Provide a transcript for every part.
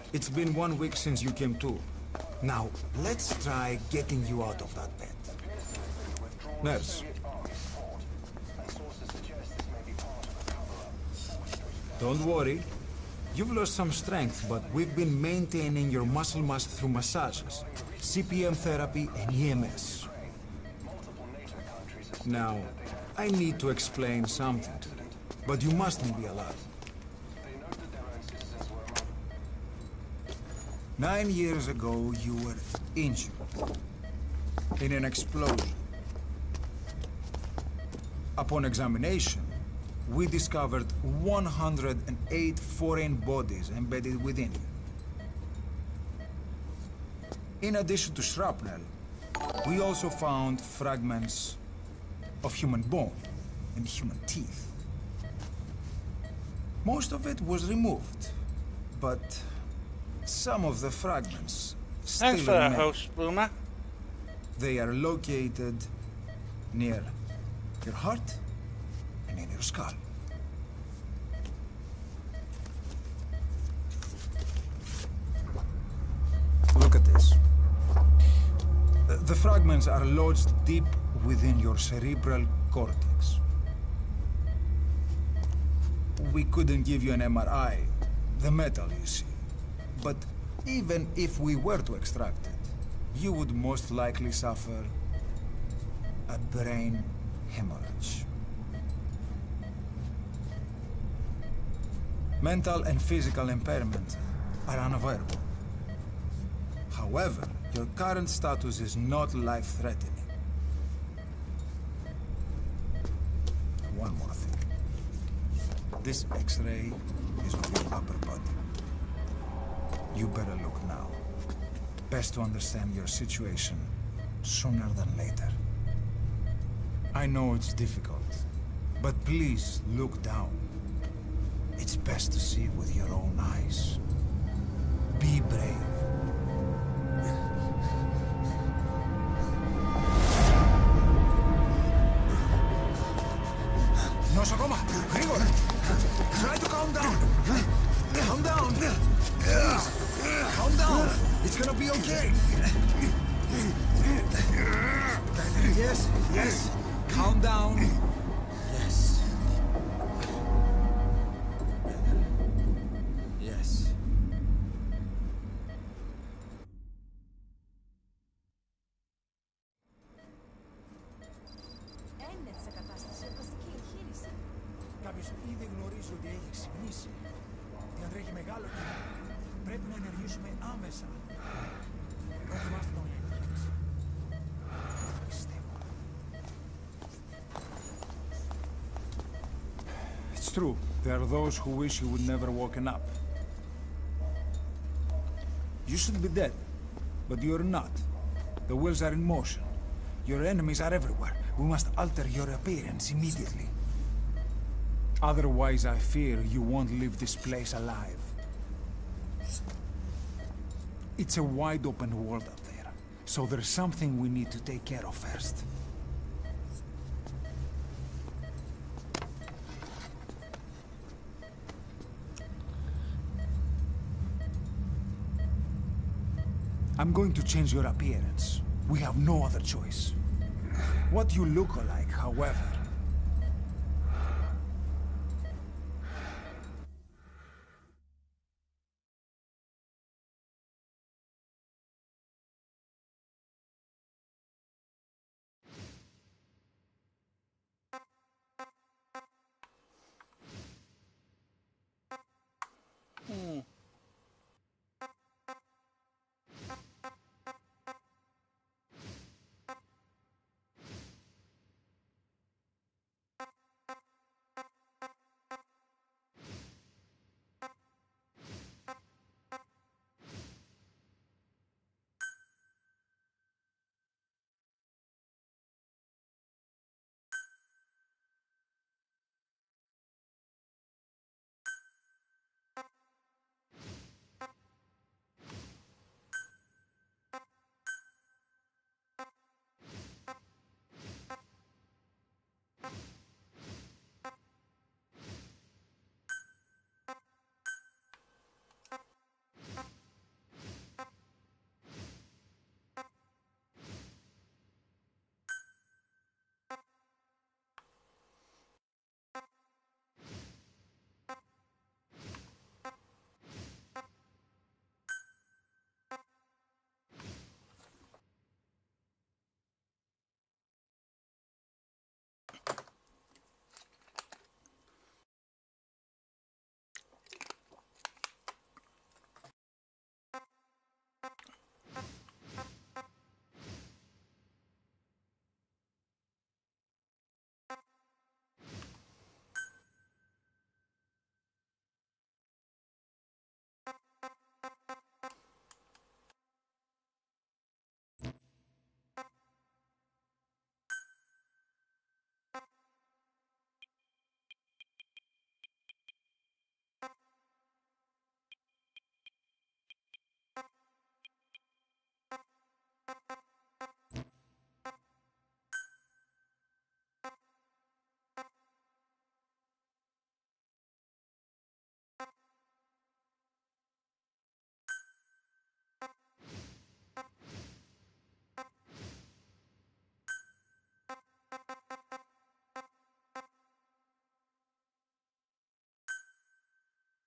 It's been 1 week since you came to. Now, let's try getting you out of that bed. Nurse. Don't worry. You've lost some strength, but we've been maintaining your muscle mass through massages, CPM therapy, and EMS. Now, I need to explain something to you, but you mustn't be alarmed. 9 years ago, you were injured in an explosion. Upon examination, we discovered 108 foreign bodies embedded within you. In addition to shrapnel, we also found fragments of human bone and human teeth. Most of it was removed, but some of the fragments still Thanks for the remain. host, Boomer. They are located near your heart and in your skull. Look at this. The fragments are lodged deep within your cerebral cortex. We couldn't give you an MRI, the metal, you see. But even if we were to extract it, you would most likely suffer a brain hemorrhage. Mental and physical impairment are unavoidable. However, your current status is not life-threatening. One more thing. This X-ray is of your upper body. You better look now. Best to understand your situation sooner than later. I know it's difficult, but please look down. It's best to see with your own eyes. Be brave. Nosogoma, Grigor, try to calm down. Calm down. Please, calm down. It's gonna be okay. Yes, yes. Calm down. Yes. Yes. Κάποιος ήδη γνωρίζει ότι έχει ξυπνήσει. Διατρέχει μεγάλο κίνδυνο. Πρέπει να ενεργήσουμε άμεσα. Δοκιμάστε τον για εγχείρηση. Πιστεύω. It's true. There are those who wish you would never woken up. You should be dead, but you're not. The wheels are in motion. Your enemies are everywhere. We must alter your appearance immediately. Otherwise, I fear you won't leave this place alive. It's a wide open world up there, so there's something we need to take care of first. I'm going to change your appearance. We have no other choice. What you look like, however,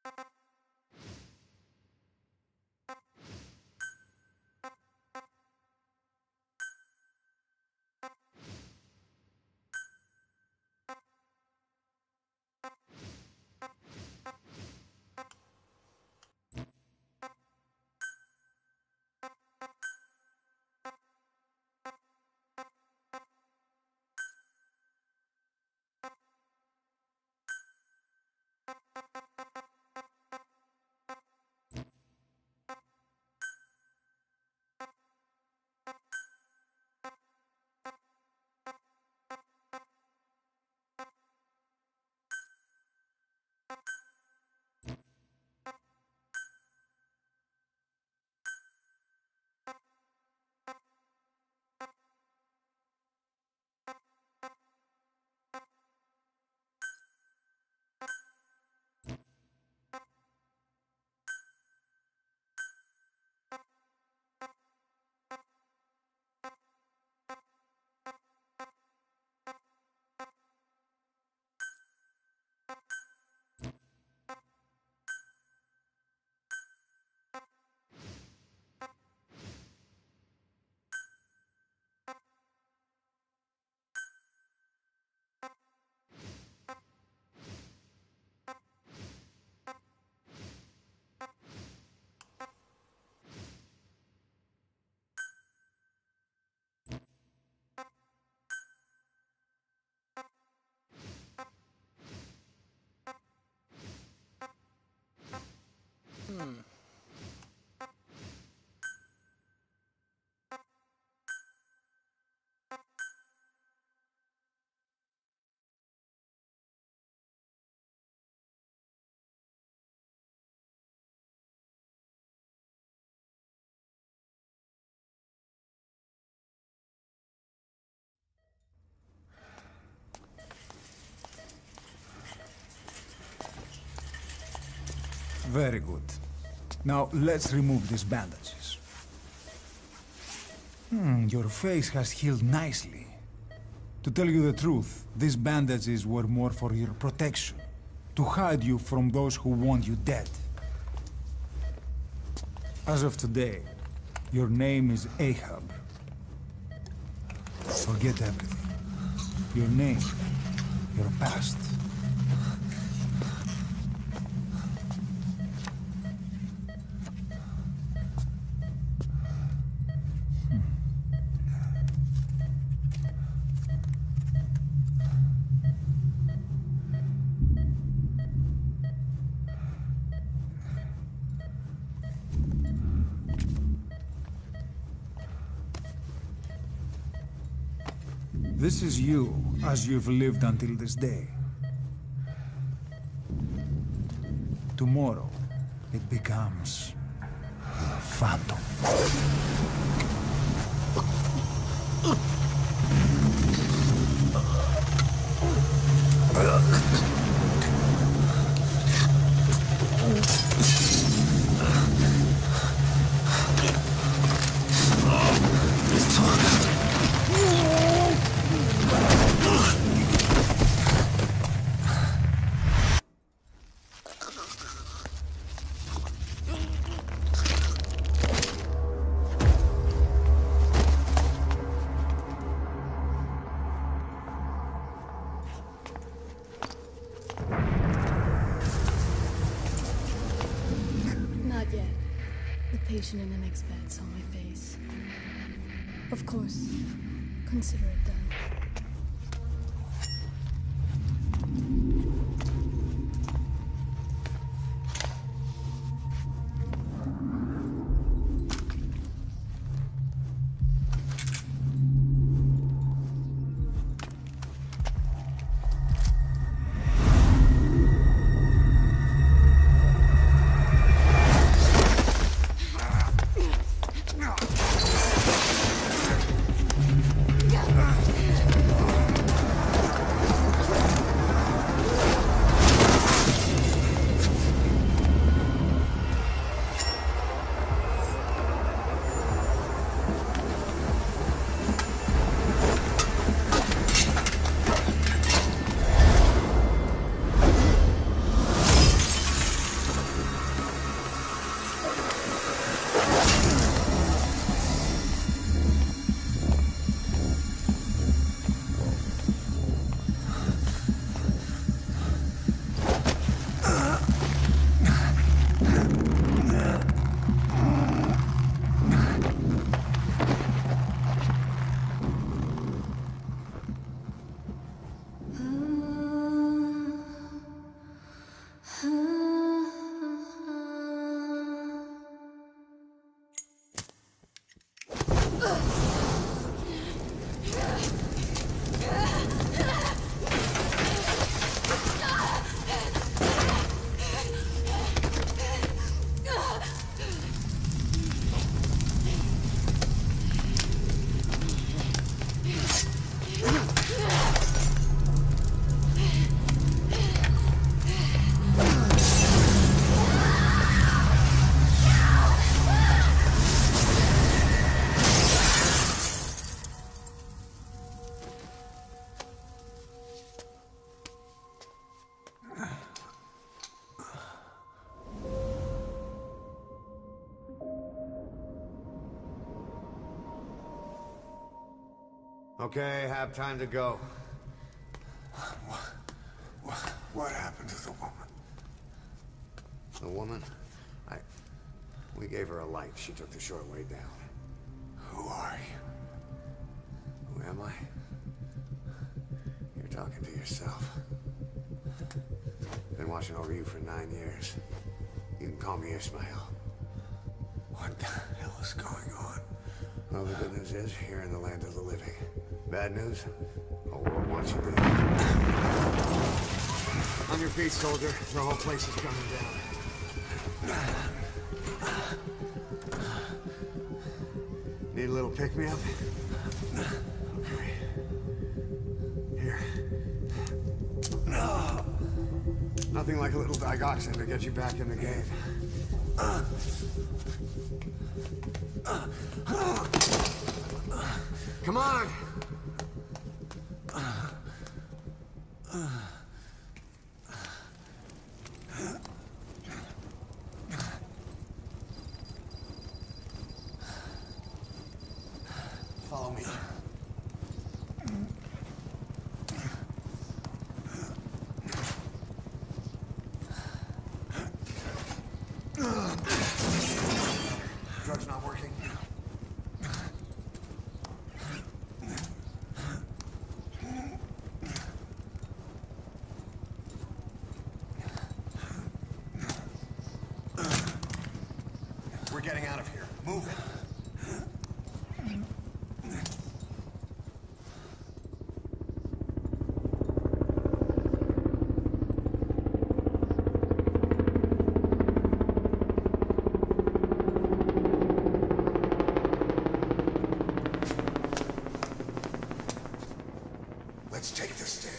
Very good. Now, let's remove these bandages. Your face has healed nicely. To tell you the truth, these bandages were more for your protection, to hide you from those who want you dead. As of today, your name is Ahab. Forget everything. Your name, your past. This is you, as you've lived until this day. Tomorrow, it becomes Phantom. patient in the next bed's on my face. Of course. Consider it done. Okay, have time to go. What happened to the woman? The woman? We gave her a light. She took the short way down. Who are you? Who am I? You're talking to yourself. Been watching over you for 9 years. You can call me Ishmael. What the hell is going on? Well, the good news is, you're in the land of the living. Bad news? The world wants you dead. On your feet, soldier. The whole place is coming down. Need a little pick-me-up? Okay. Here. Nothing like a little digoxin to get you back in the game. Come on! Follow me. Drug's not working. We're getting out of here. Move it. Let's take the stairs.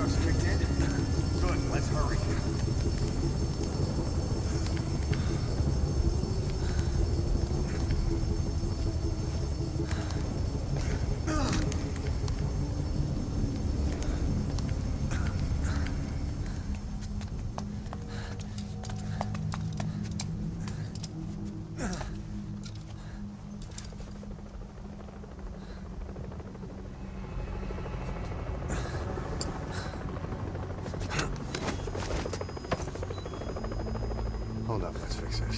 constructs kicked in? Good, let's hurry. Hold up, let's fix this.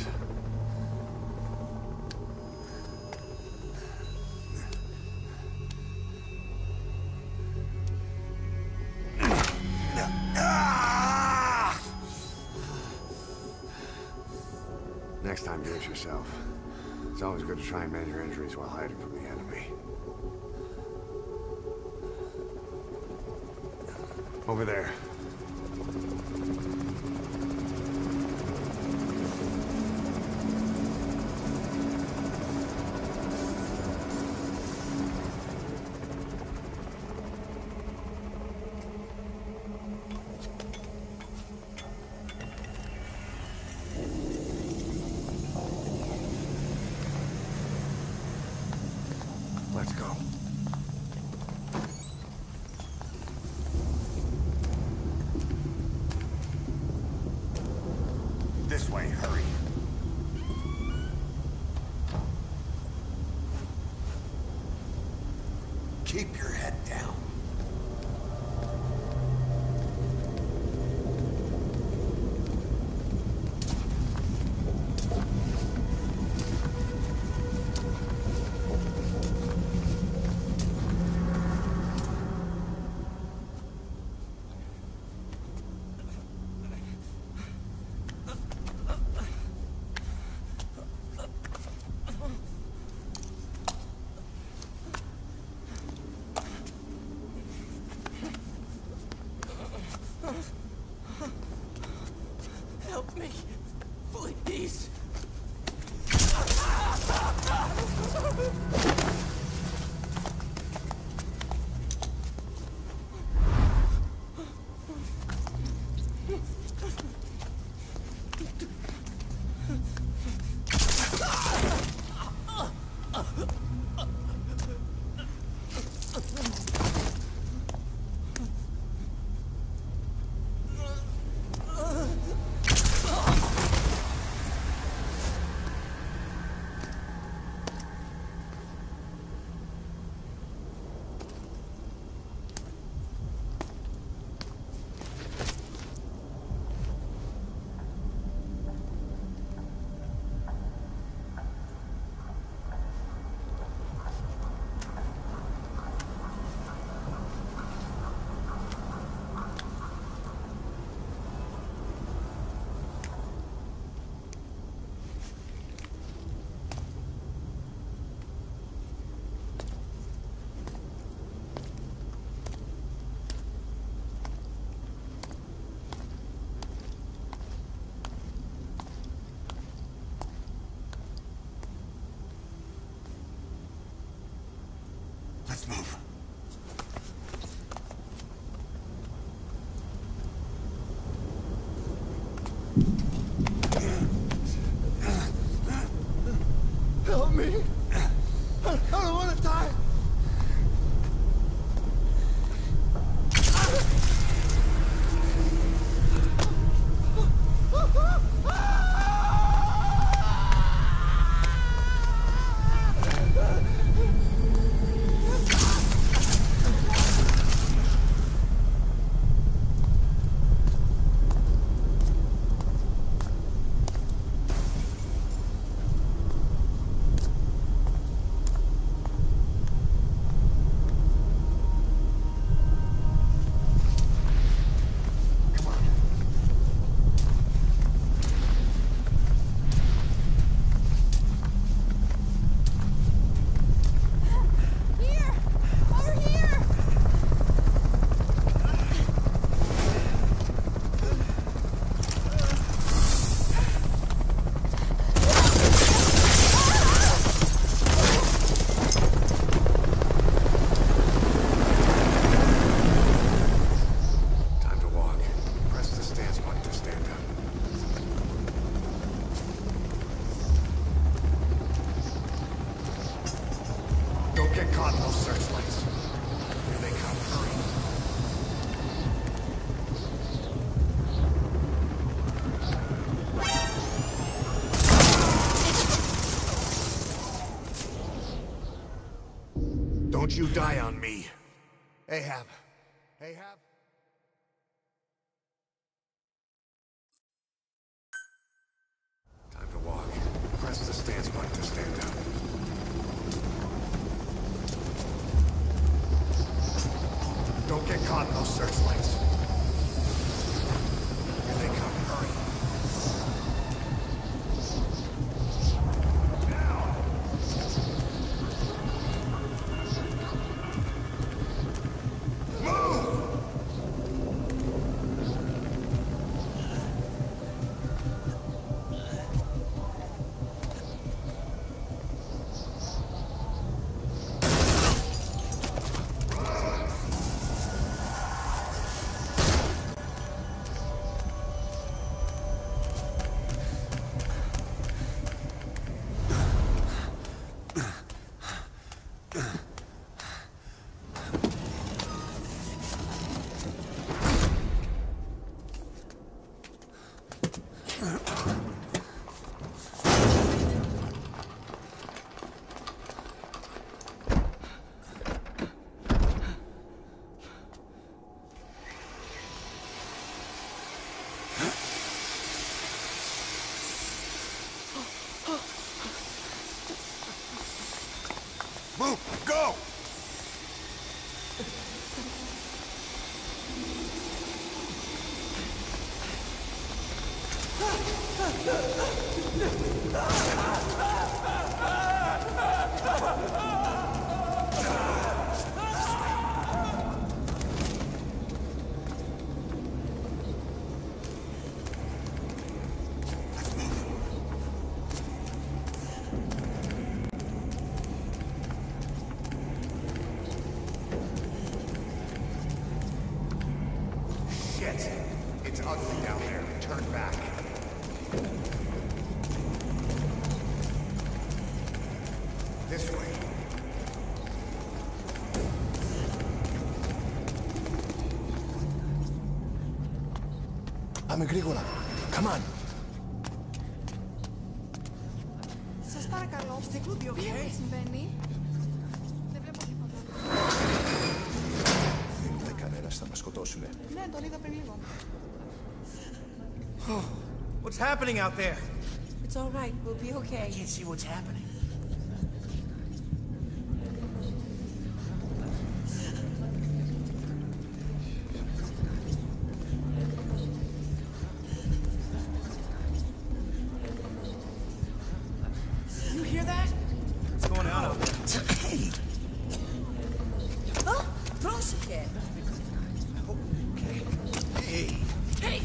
Next time, do it yourself. It's always good to try and mend your injuries while hiding from the enemy. Over there. Let's go. This way, hurry. Keep your head down. die on me. Ahab. Ahab? Time to walk. Press the stance button to stand up. Don't get caught in those searchlights. Here they come. Hurry. Move! Go! It's ugly down there. Turn back. This way. I'm Agricola. Come on. Σας παρακαλώ. Τι συμβαίνει? Δεν βλέπω τίποτα. Δεν είδα κανένας, θα μας σκοτώσουνε. Ναι, τον είδα πριν λίγο. What's happening out there? It's all right. We'll be okay. I can't see what's happening. You hear that? What's going on out there? Hey! Oh, πρόσεχε. Okay. Hey! Hey!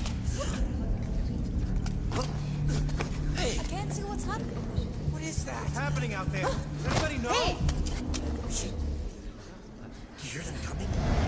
Hey! I can't see what's happening. What is that? What's happening out there? Does anybody know? Hey! Shit. Do you hear them coming?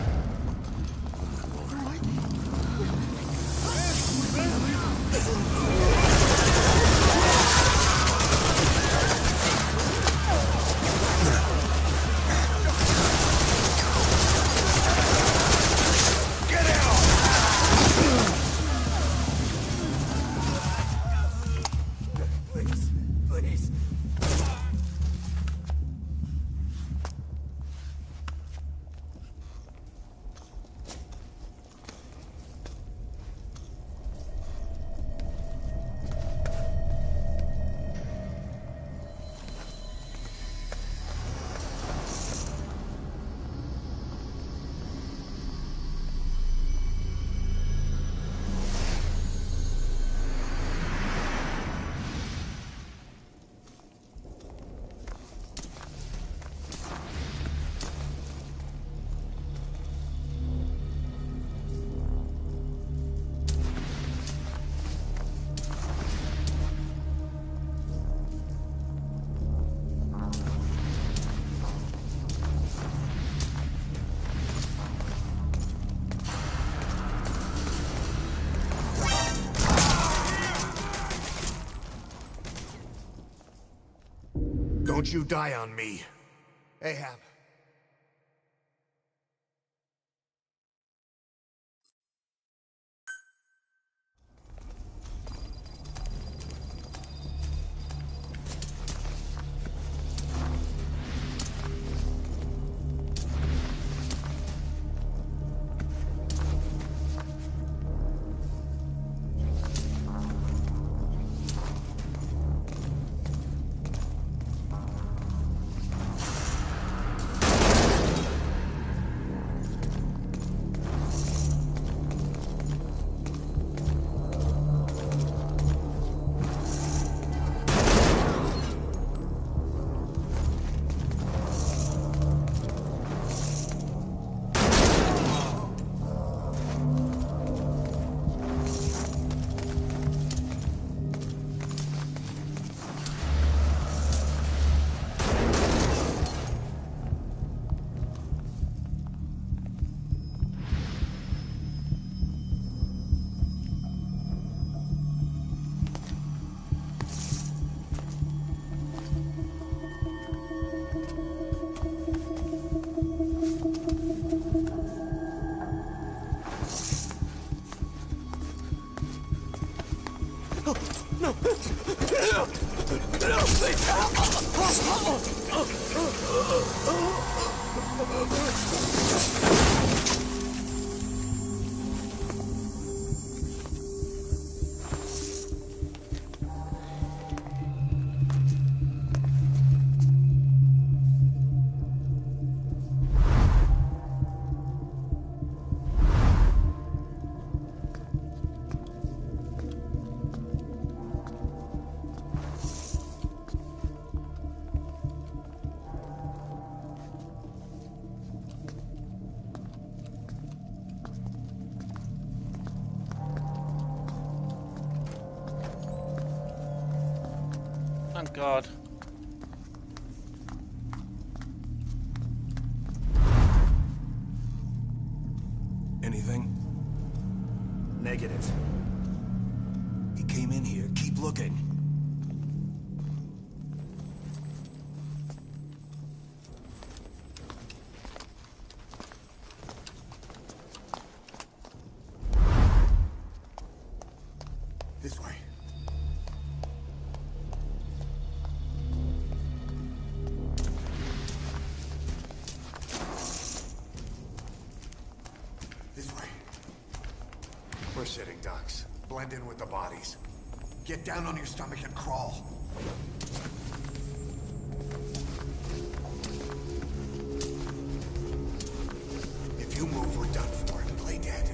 Don't you die on me. Ahab. Thank God. Anything? Negative. He came in here. Keep looking. This way. This way. We're sitting ducks. Blend in with the bodies. Get down on your stomach and crawl. If you move, we're done for. Play dead.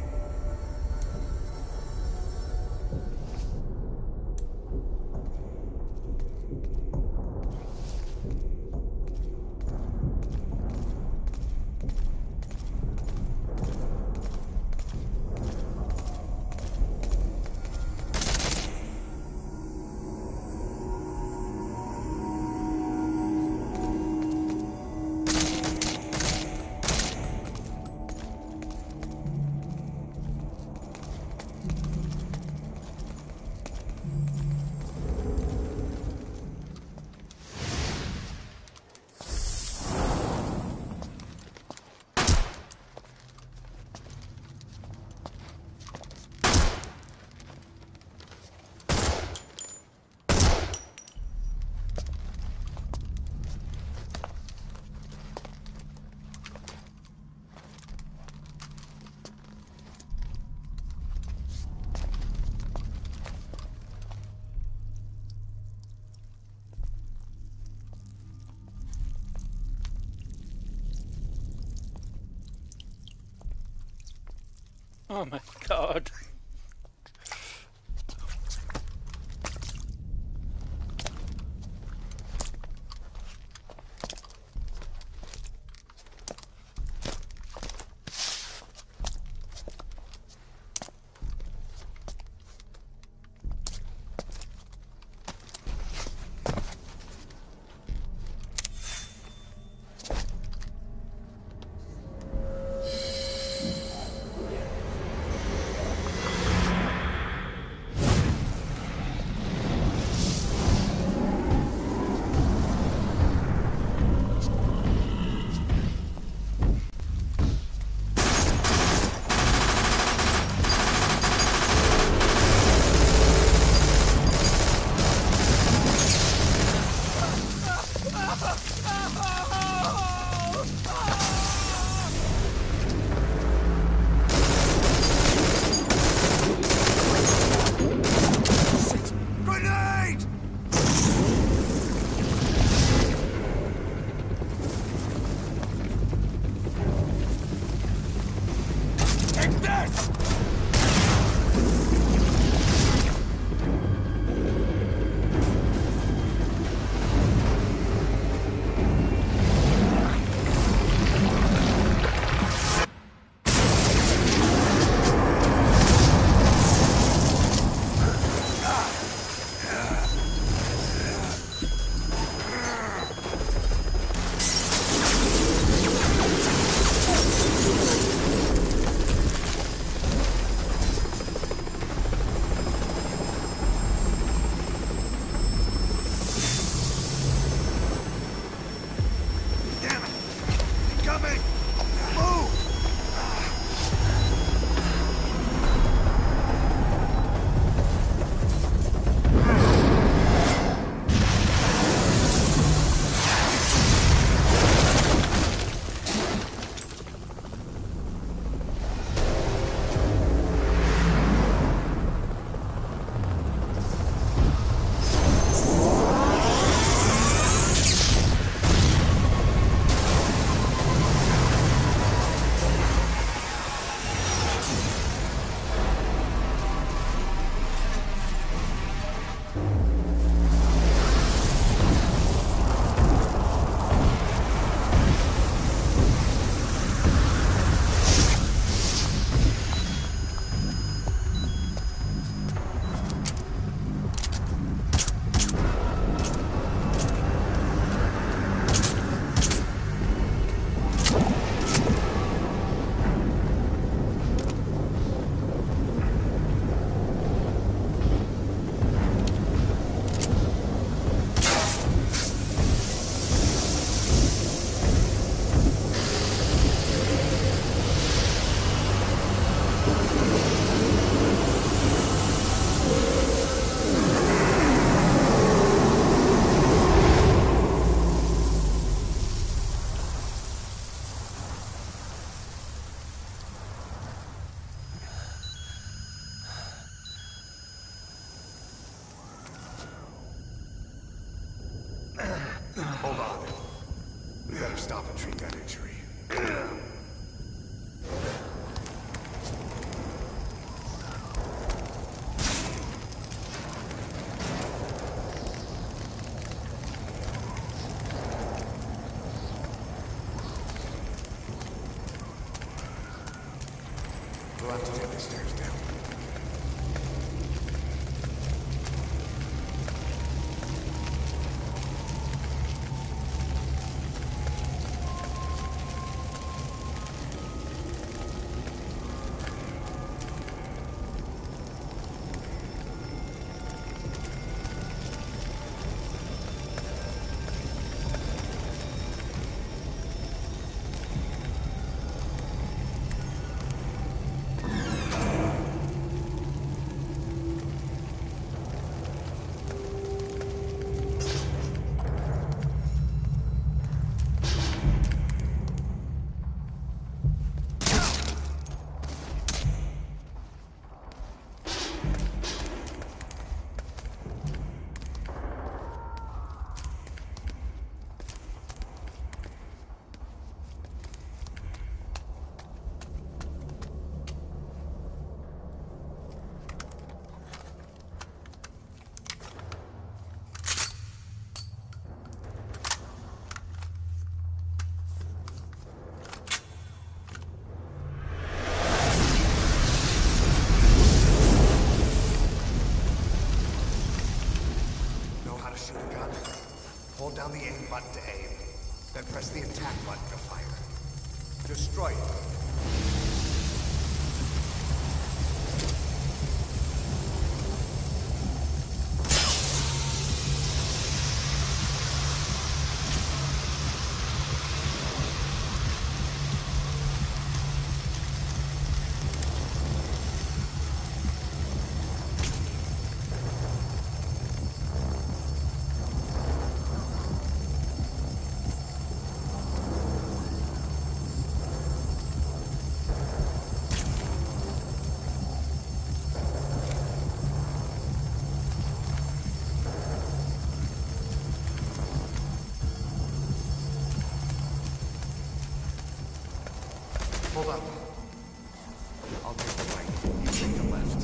Oh my God. stop and treat that injury. We'll have to take the stairs down. Hold down the aim button to aim, then press the attack button to fire. Destroy it. Hold up. I'll take the right. You take the left.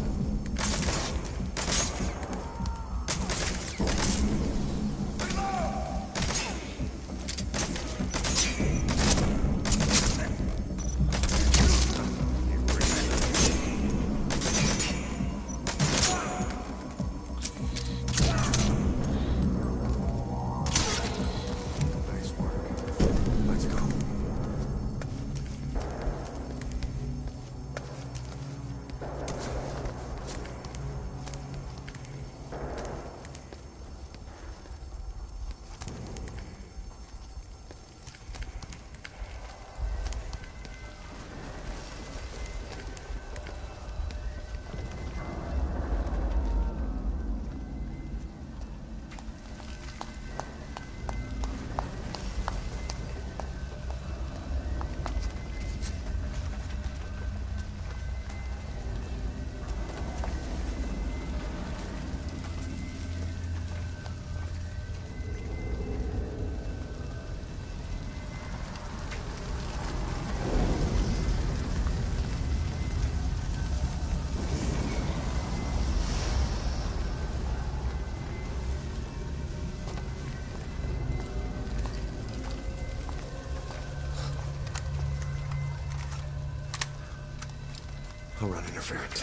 Nice work. Let's go. I'll run interference.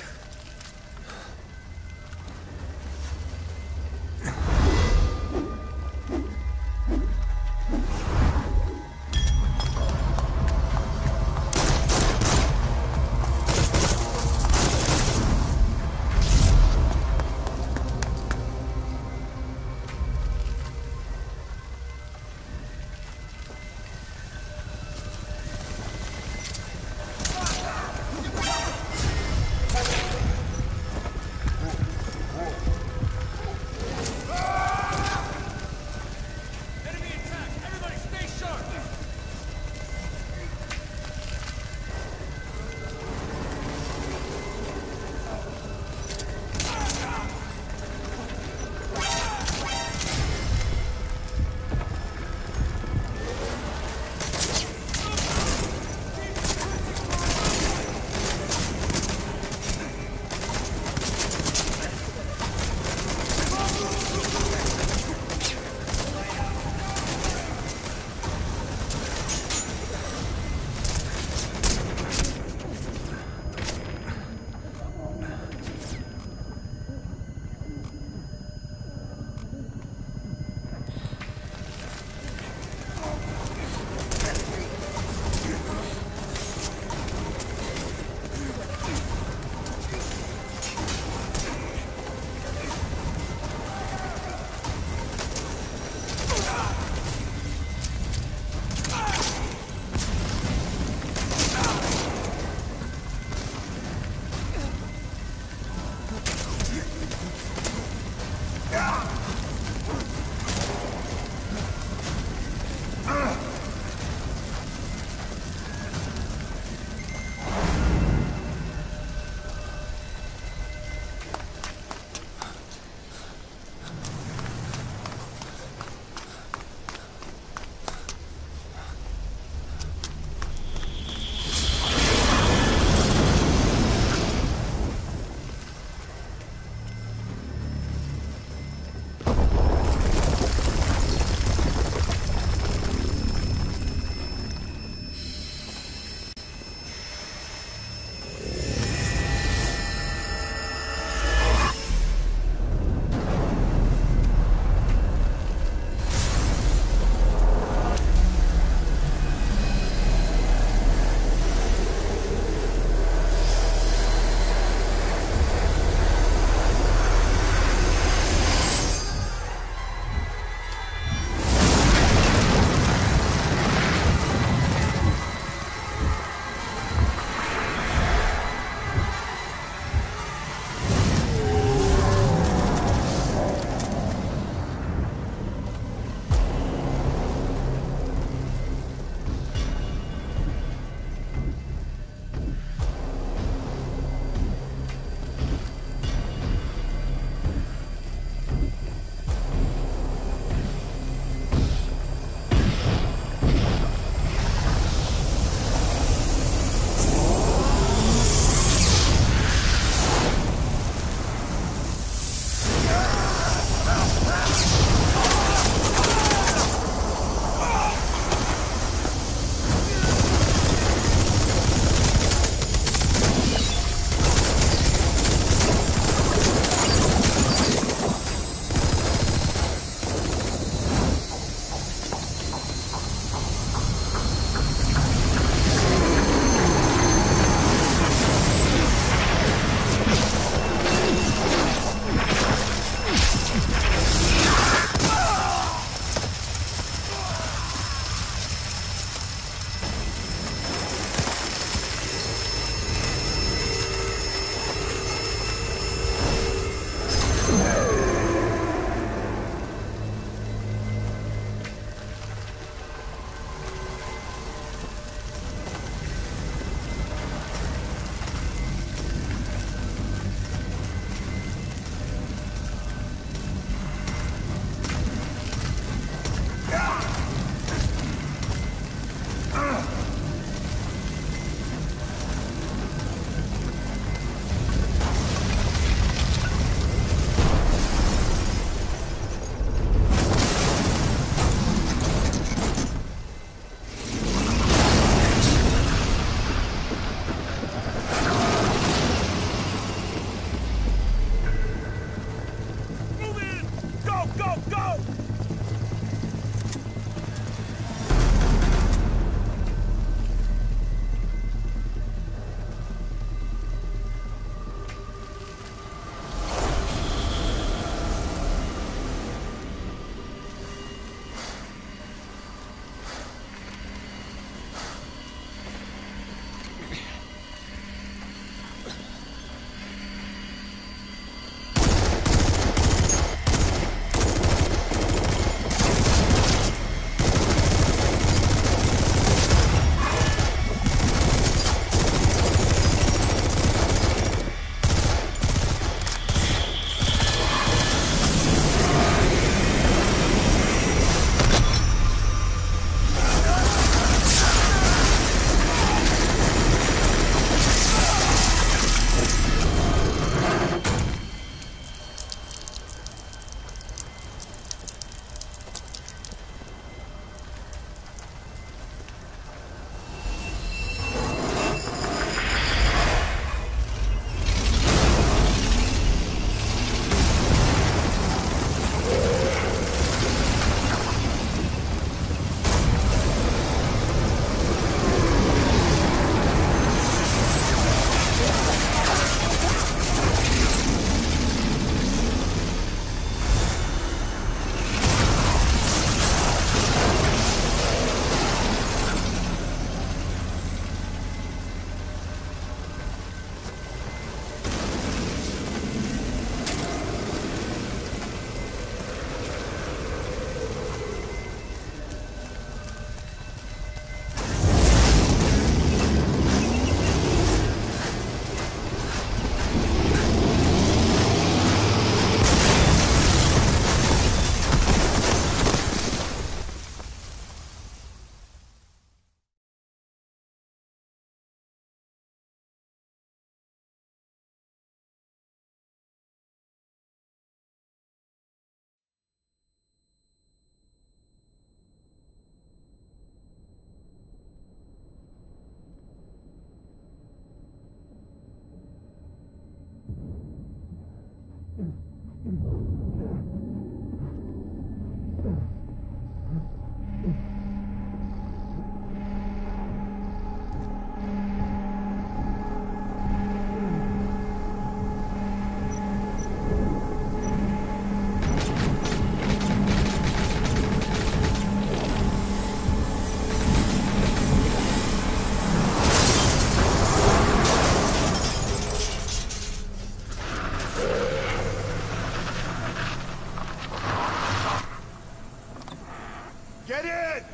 Get in!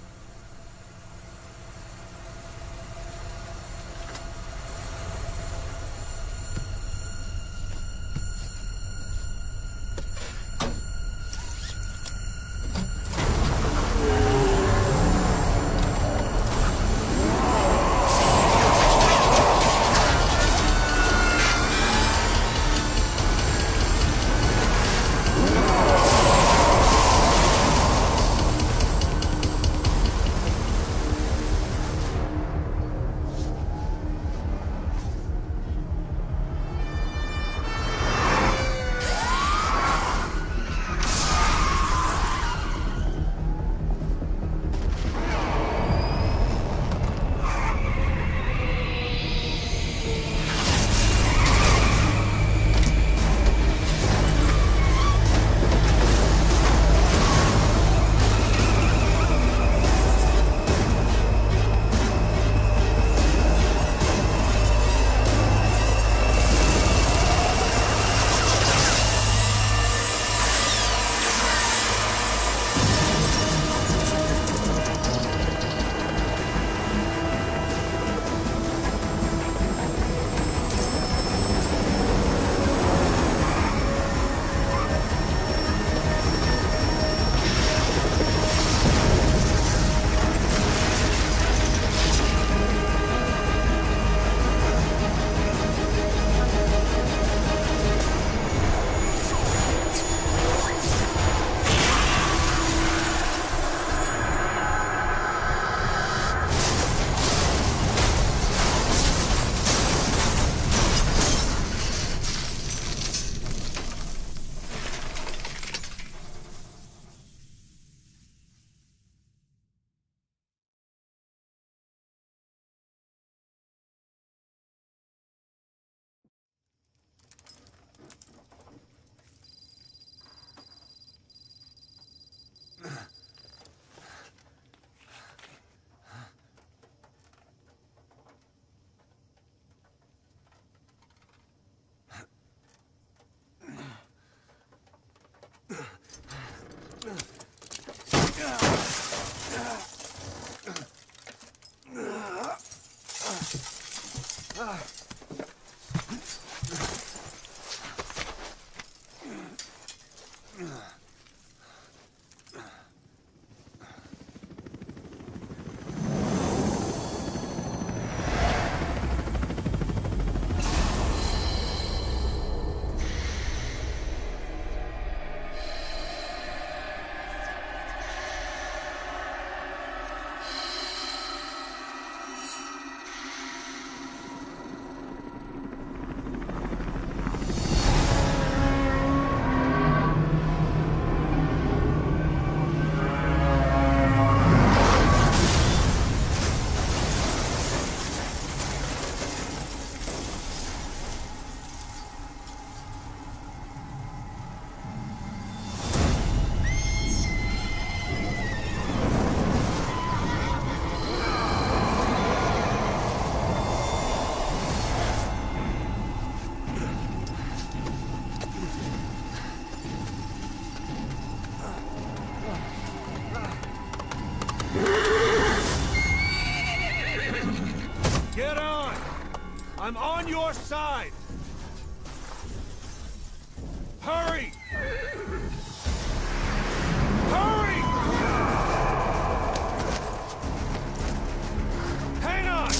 I'm on your side! Hurry! Hurry! Hang on!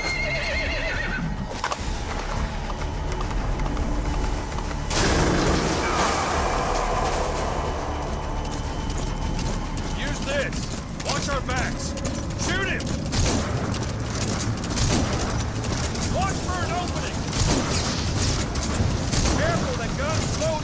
Use this! Watch our backs! Shoot him! Watch for an opening! Careful, that gun's slow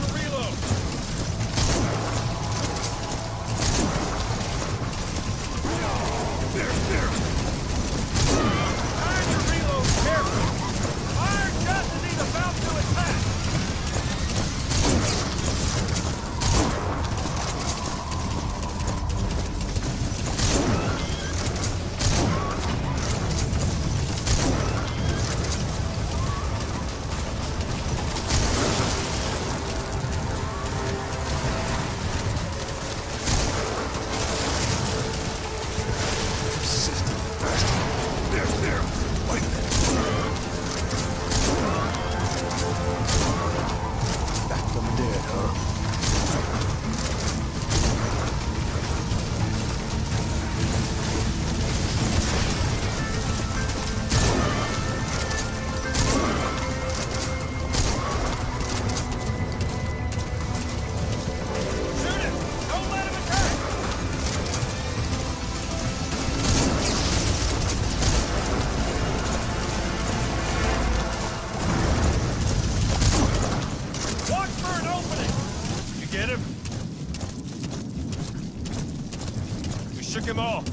Knock him off!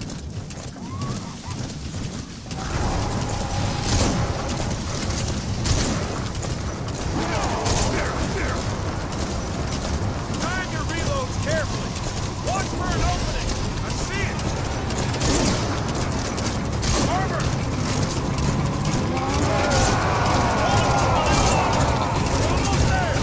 Time your reloads carefully! Watch for an opening! I see it! Armor! Almost there!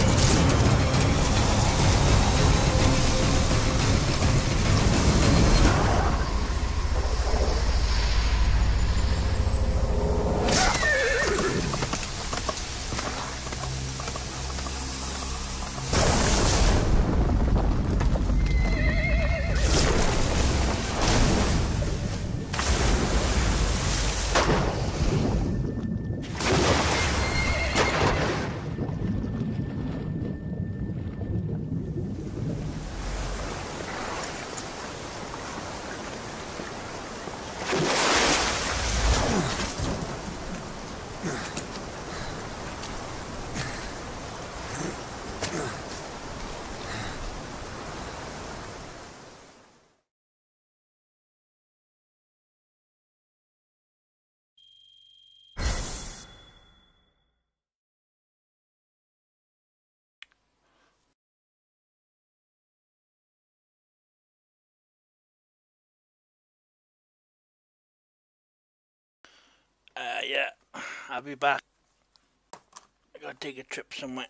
Yeah, I'll be back. I gotta take a trip somewhere.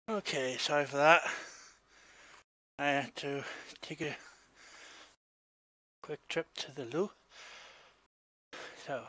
Okay, sorry for that. I had to take a quick trip to the loo. So.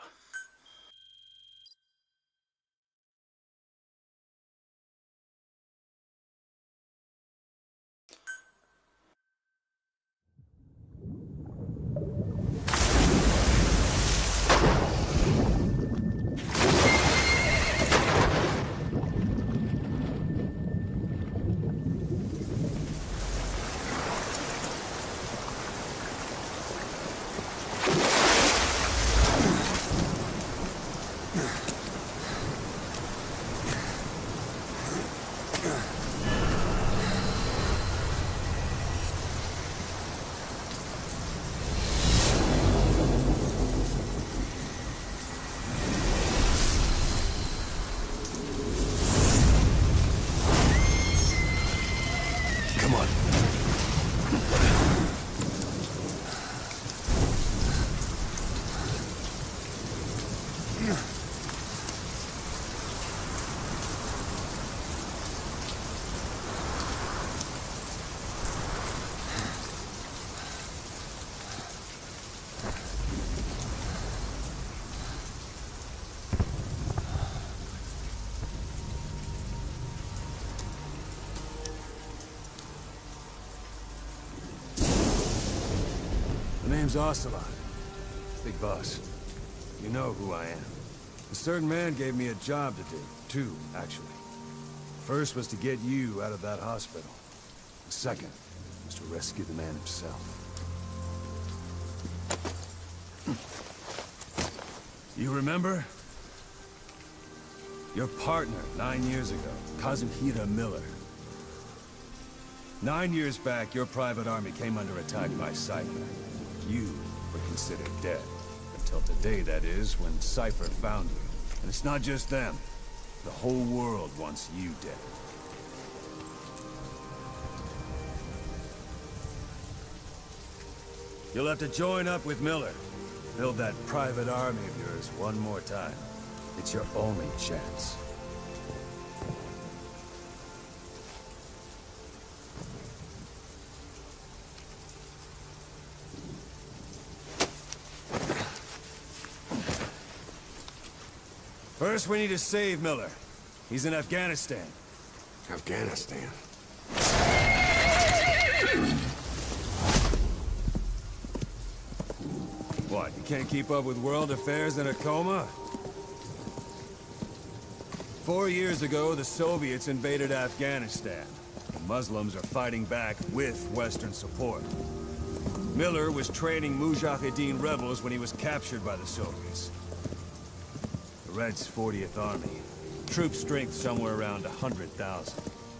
Name's Ocelot. Big boss. You know who I am. A certain man gave me a job to do. Two, actually. First was to get you out of that hospital. The second was to rescue the man himself. You remember? Your partner, 9 years ago, Kazuhira Miller. 9 years back, your private army came under attack by Cypher. You were considered dead. Until today, that is, when Cypher found you. And it's not just them. The whole world wants you dead. You'll have to join up with Miller. Build that private army of yours one more time. It's your only chance. First, we need to save Miller. He's in Afghanistan. Afghanistan? What, you can't keep up with world affairs in a coma? 4 years ago, the Soviets invaded Afghanistan. The Muslims are fighting back with Western support. Miller was training Mujahideen rebels when he was captured by the Soviets. The Reds' 40th Army. Troop strength somewhere around 100,000.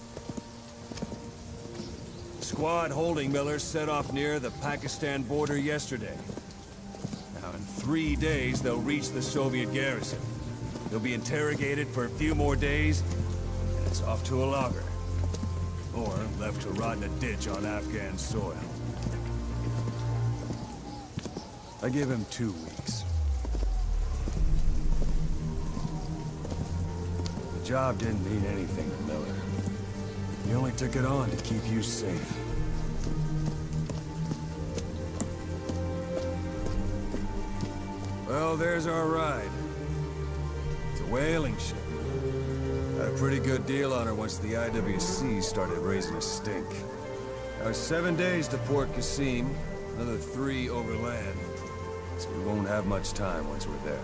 The squad holding Miller set off near the Pakistan border yesterday. Now, in 3 days, they'll reach the Soviet garrison. They'll be interrogated for a few more days, and it's off to a logger. Or left to rot in a ditch on Afghan soil. I give him 2 weeks. The job didn't mean anything to Miller. He only took it on to keep you safe. Well, there's our ride. It's a whaling ship. Had a pretty good deal on her once the IWC started raising a stink. Now it's 7 days to Port Qasim, another 3 overland. So we won't have much time once we're there.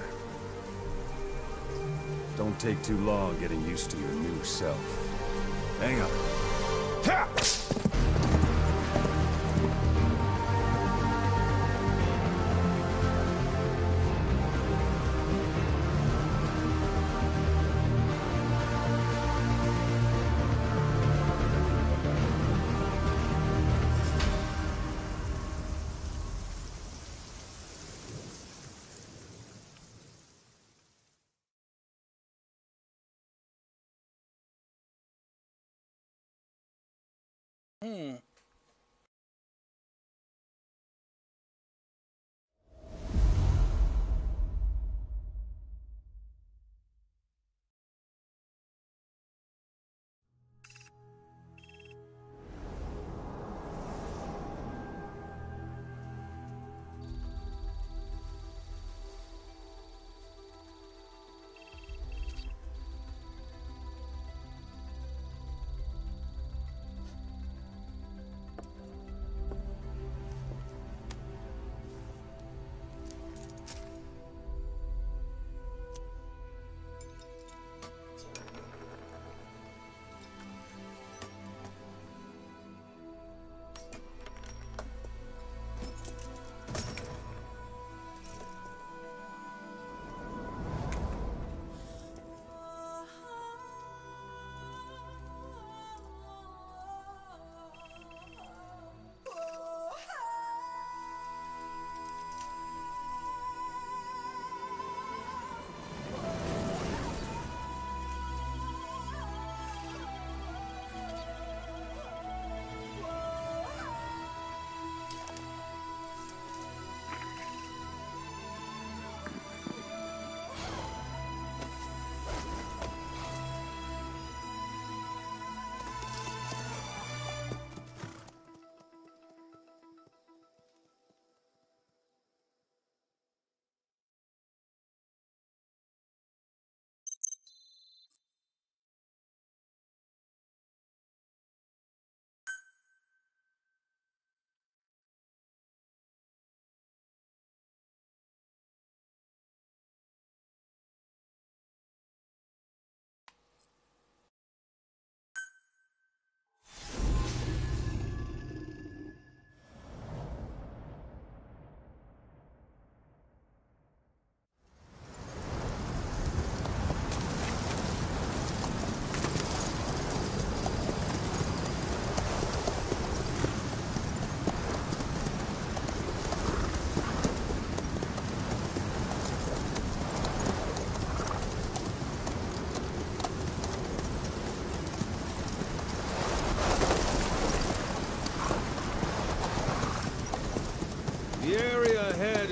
Don't take too long getting used to your new self. Hang on. Ha!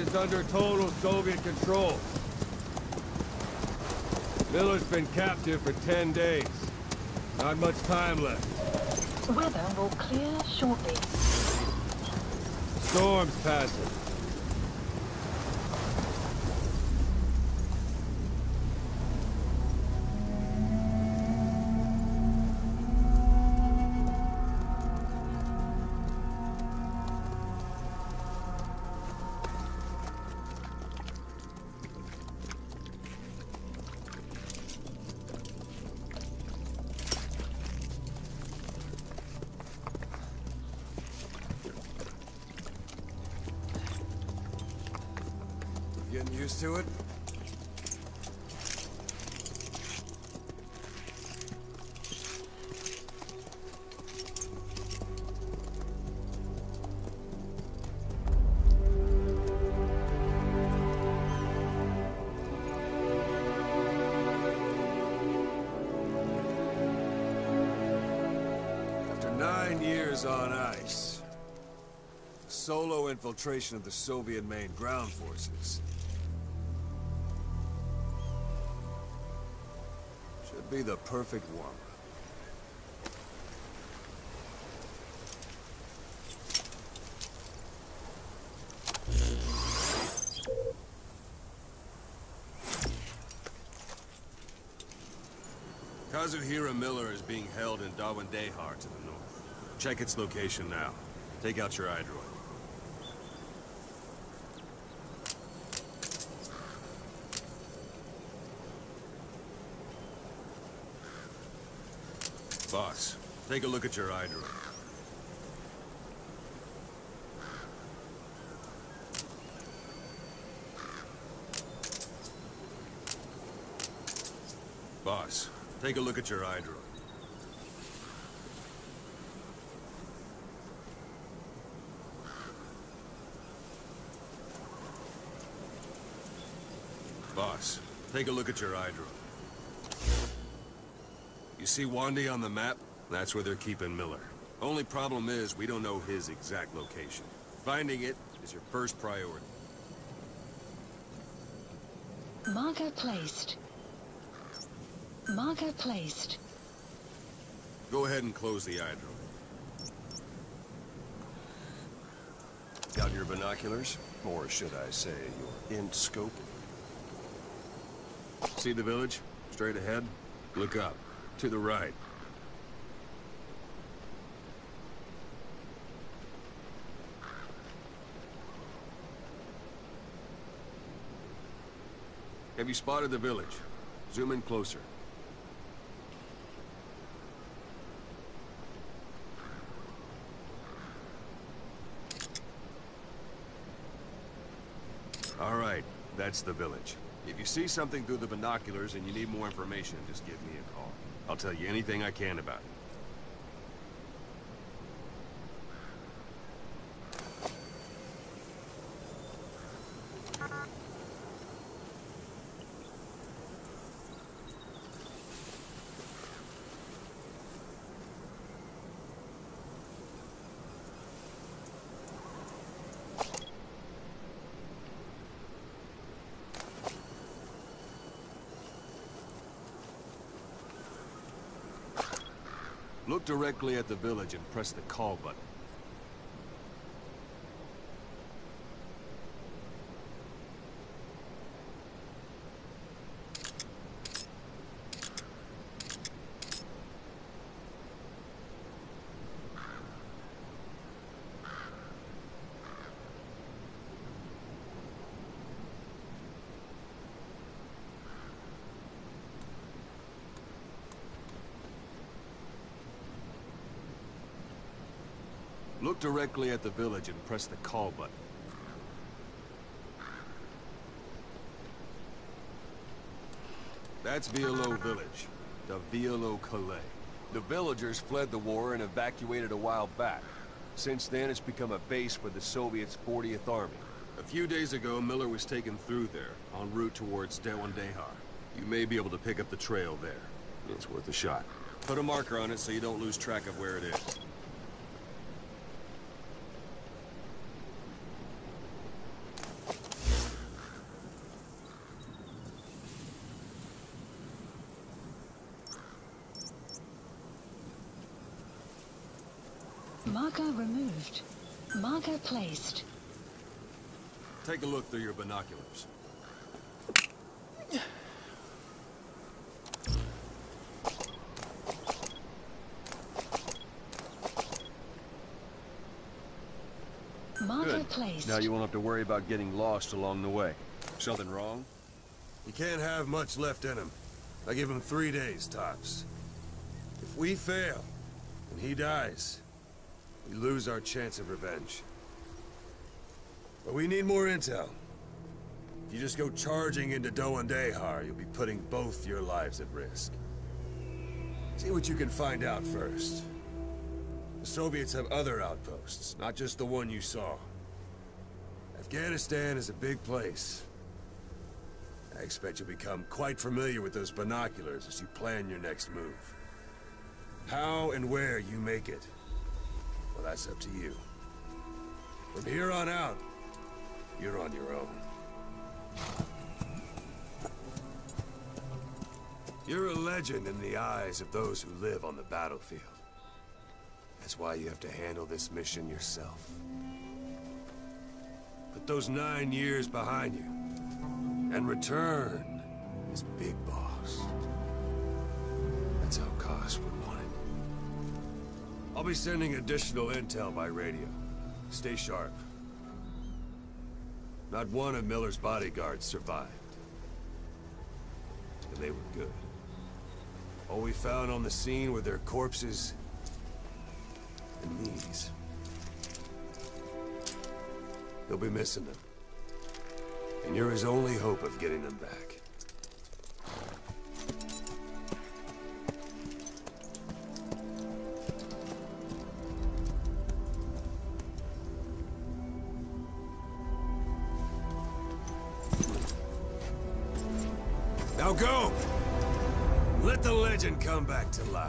is under total Soviet control. Miller's been captive for 10 days. Not much time left. Weather will clear shortly. Storm's passing. Getting used to it? After 9 years on ice, solo infiltration of the Soviet main ground forces should be the perfect warm-up. Kazuhira Miller is being held in Dawandehar to the north. Check its location now. Take out your iDroid. Boss, take a look at your iDroid. Boss, take a look at your iDroid. Boss, take a look at your iDroid. You see Wandy on the map? That's where they're keeping Miller. Only problem is, we don't know his exact location. Finding it is your first priority. Marker placed. Marker placed. Go ahead and close the iDroid. Got your binoculars? Or should I say, your int scope? See the village? Straight ahead? Look up. To the right. Have you spotted the village? Zoom in closer. All right, that's the village. If you see something through the binoculars and you need more information, just give me a call. I'll tell you anything I can about it. Look directly at the village and press the call button. Look directly at the village and press the call button. That's Violo Village, the Violo Calais. The villagers fled the war and evacuated a while back. Since then, it's become a base for the Soviets' 40th Army. A few days ago, Miller was taken through there, en route towards Dawandehar. You may be able to pick up the trail there. It's worth a shot. Put a marker on it so you don't lose track of where it is. Marker removed. Marker placed. Take a look through your binoculars. Marker Good. placed. Now you won't have to worry about getting lost along the way. Something wrong? He can't have much left in him. I give him 3 days, tops. If we fail, and he dies, we lose our chance of revenge. But we need more intel. If you just go charging into Doandehar, you'll be putting both your lives at risk. See what you can find out first. The Soviets have other outposts, not just the one you saw. Afghanistan is a big place. I expect you'll become quite familiar with those binoculars as you plan your next move. How and where you make it, well, that's up to you. From here on out, you're on your own. You're a legend in the eyes of those who live on the battlefield. That's why you have to handle this mission yourself. Put those 9 years behind you, and return as Big Boss. That's how Koss would want it. I'll be sending additional intel by radio. Stay sharp. Not one of Miller's bodyguards survived. And they were good. All we found on the scene were their corpses and these. You'll be missing them. And you're his only hope of getting them back. Now go! Let the legend come back to life.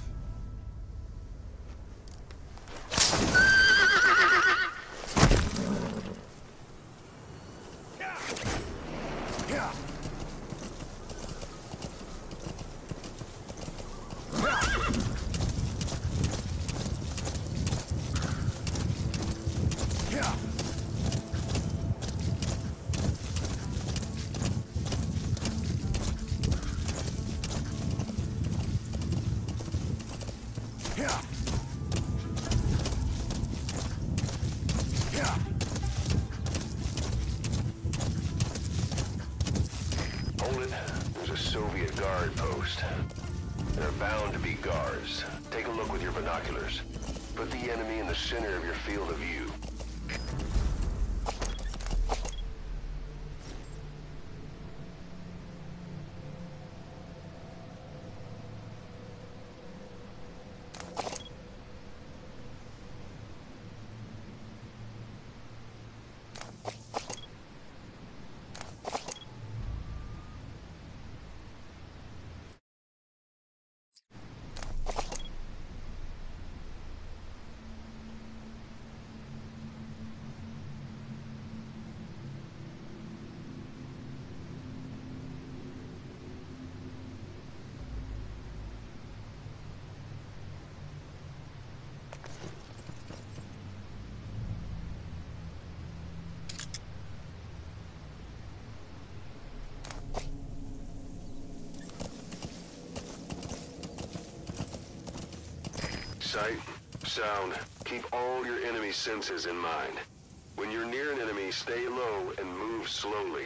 Sight, sound, keep all your enemy senses in mind. When you're near an enemy, stay low and move slowly.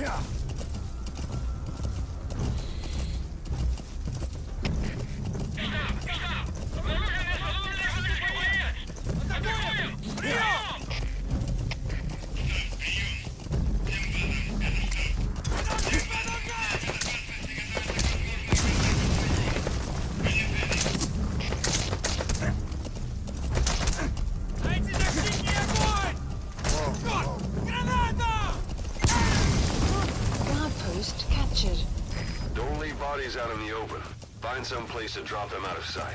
Out in the open. Find some place to drop them out of sight.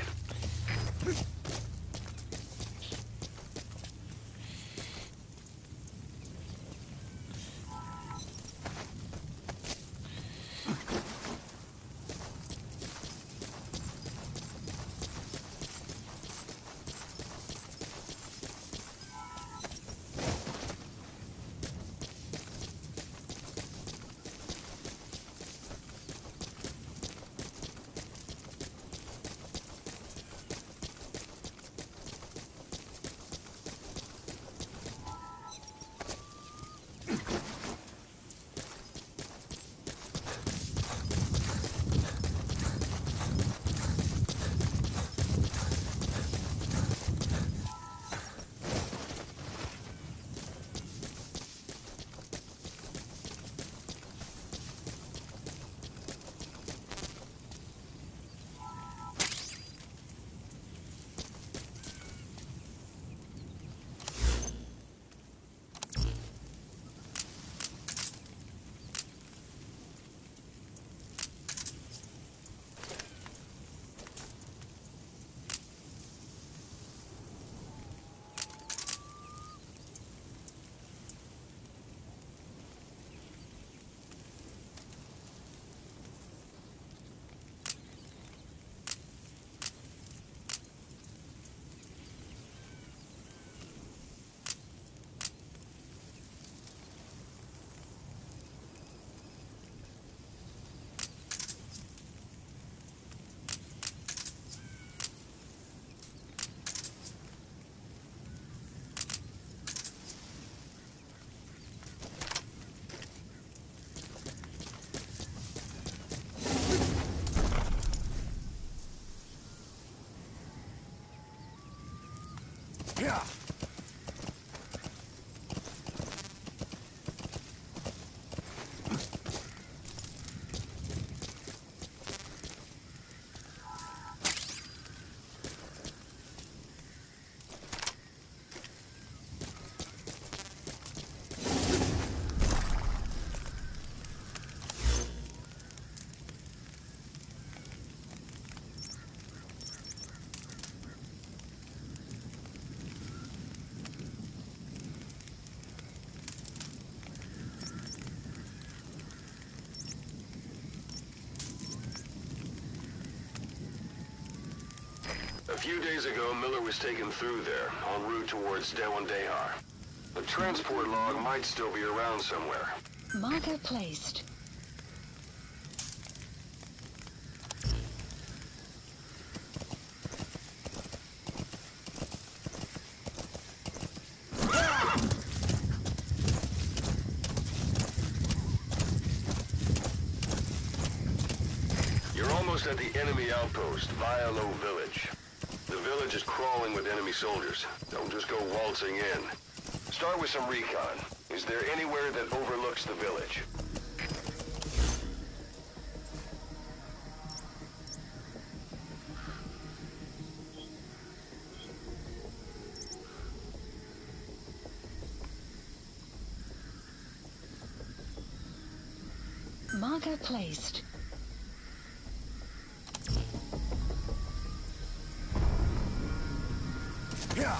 Yeah. A few days ago, Miller was taken through there, en route towards Dewandehar. The transport log might still be around somewhere. Marker placed. You're almost at the enemy outpost, Vialo Village. The village is crawling with enemy soldiers. Don't just go waltzing in. Start with some recon. Is there anywhere that overlooks the village? Marker placed. Yeah.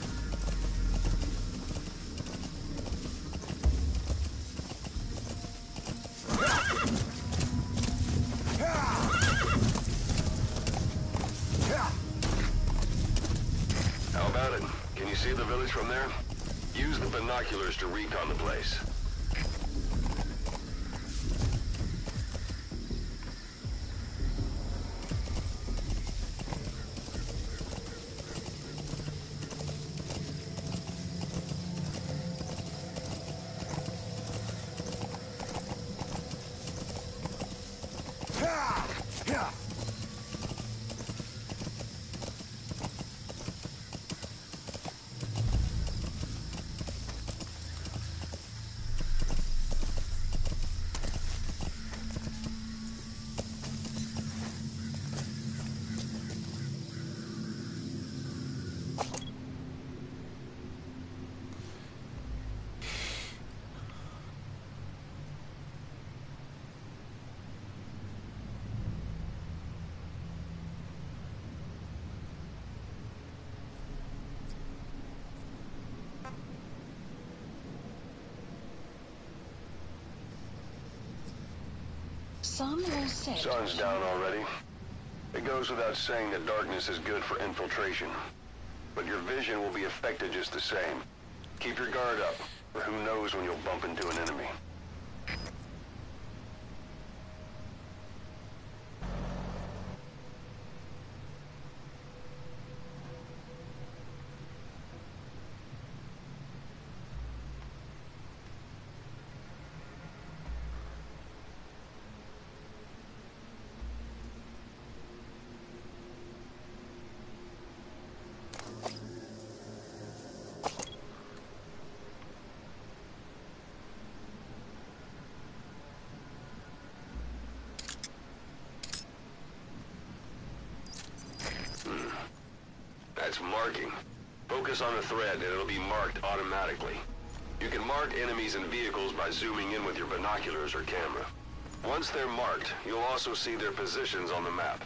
How about it? Can you see the village from there? Use the binoculars to recon the place. sun will set. Sun's down already. It goes without saying that darkness is good for infiltration. But your vision will be affected just the same. Keep your guard up, or who knows when you'll bump into an enemy. That's marking. Focus on a thread and it'll be marked automatically. You can mark enemies and vehicles by zooming in with your binoculars or camera. Once they're marked, you'll also see their positions on the map.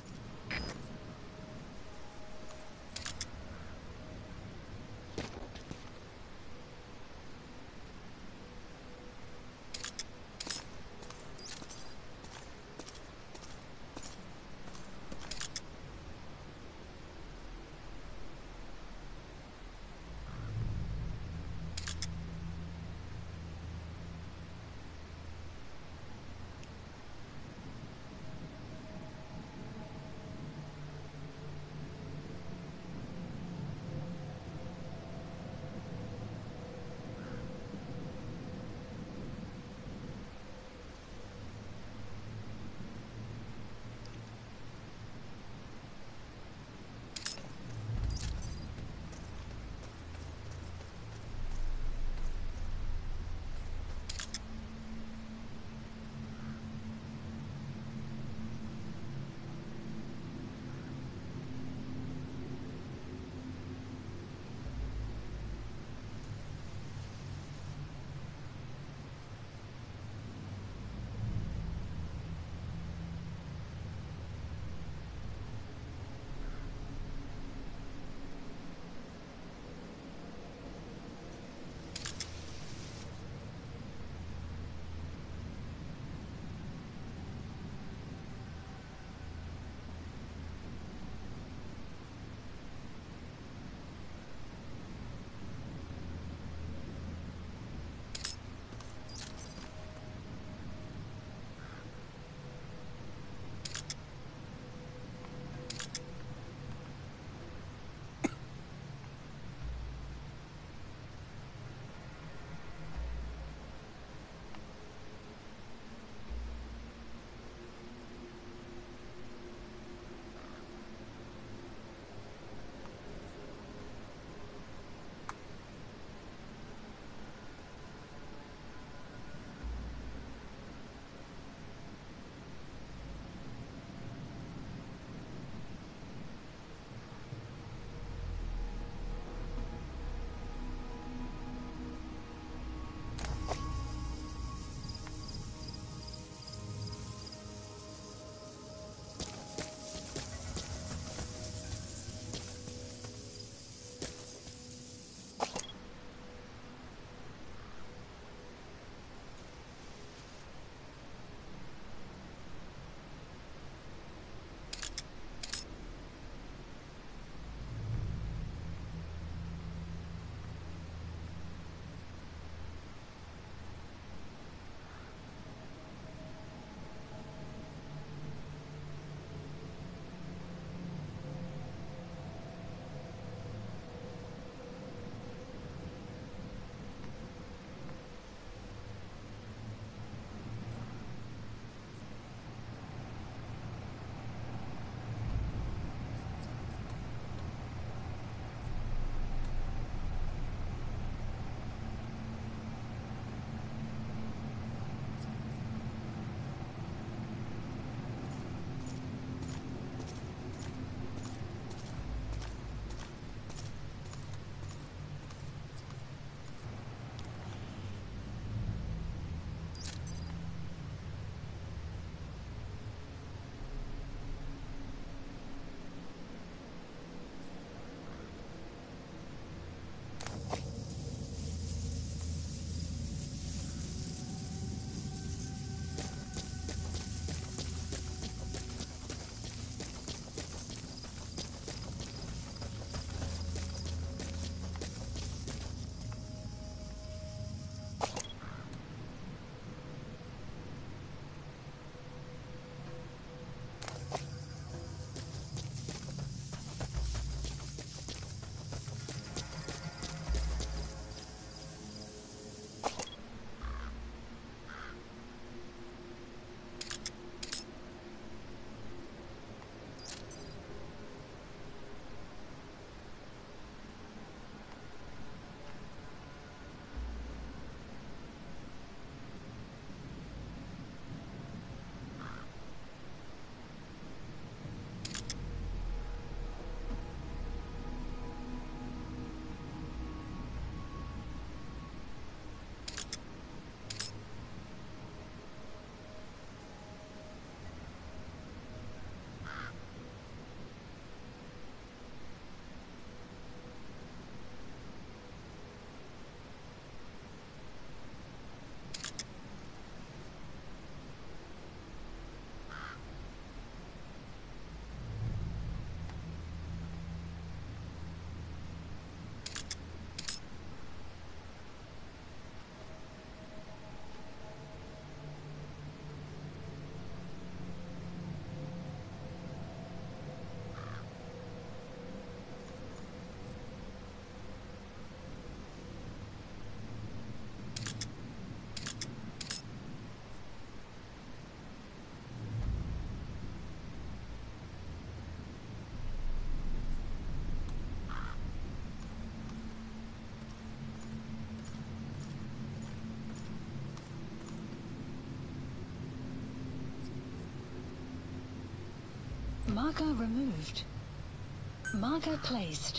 Marker removed. Marker placed.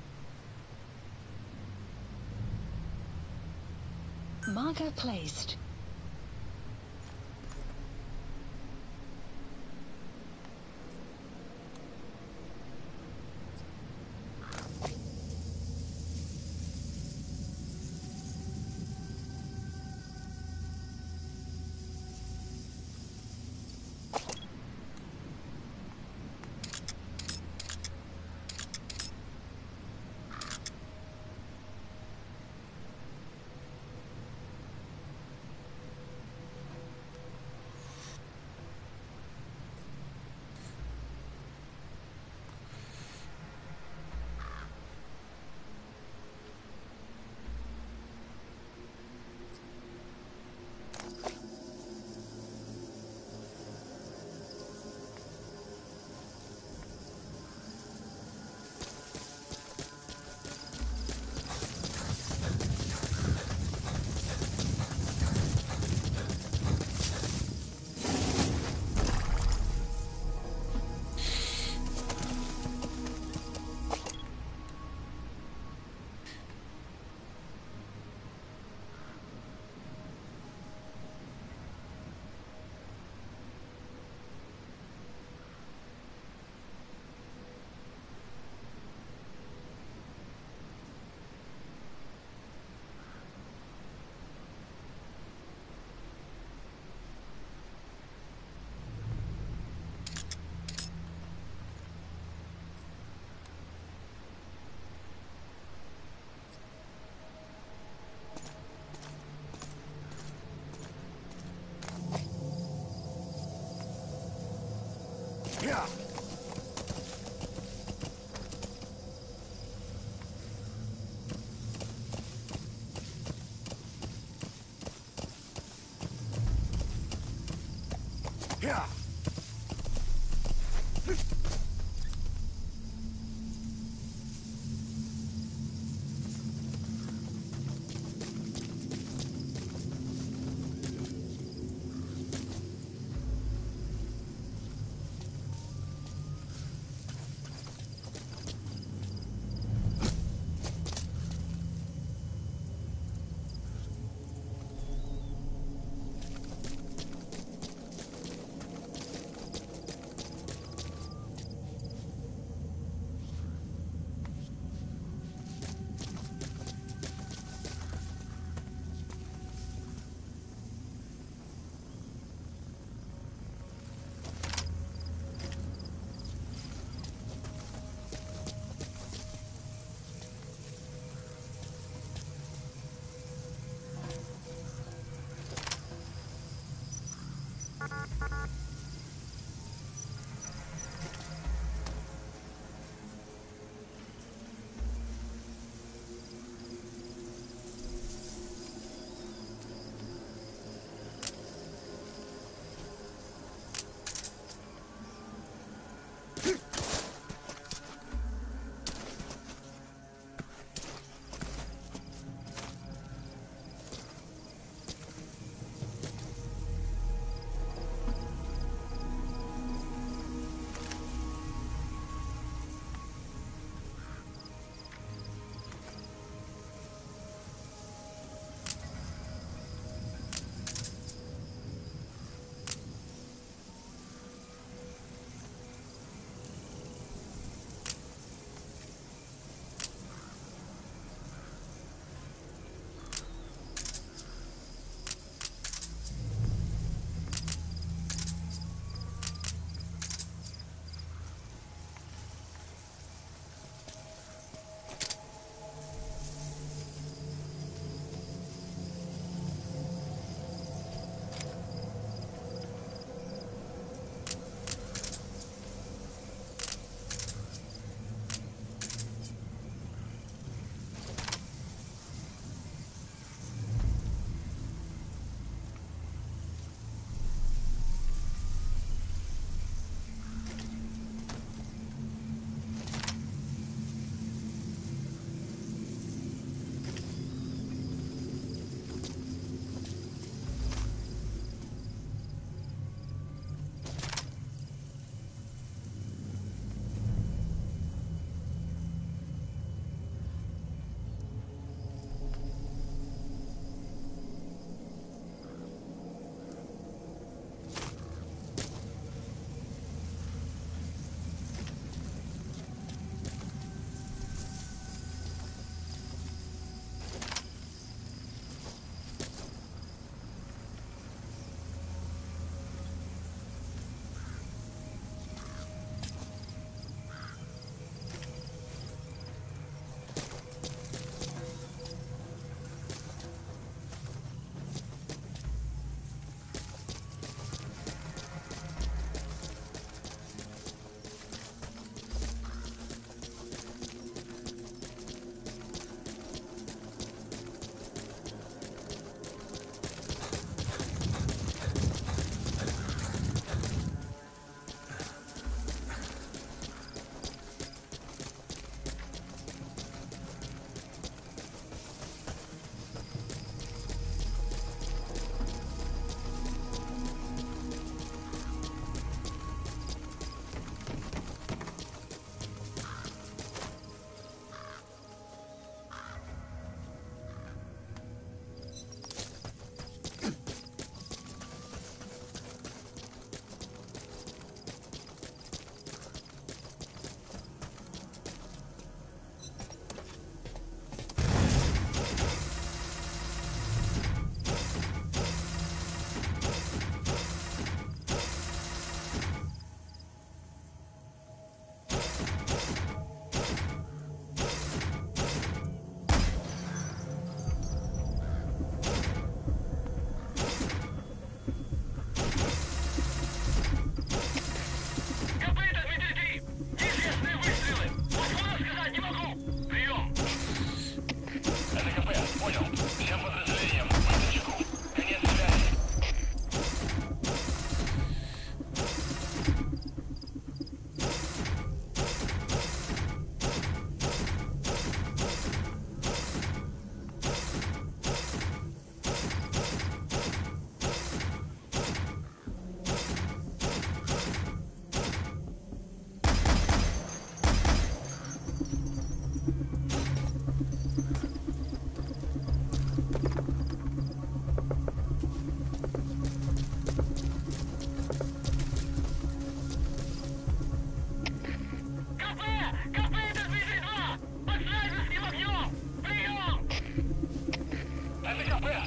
Marker placed. Yeah. Yeah.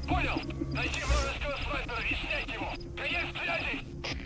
Понял. Найди вражеского снайпера и снять его. Конец связи.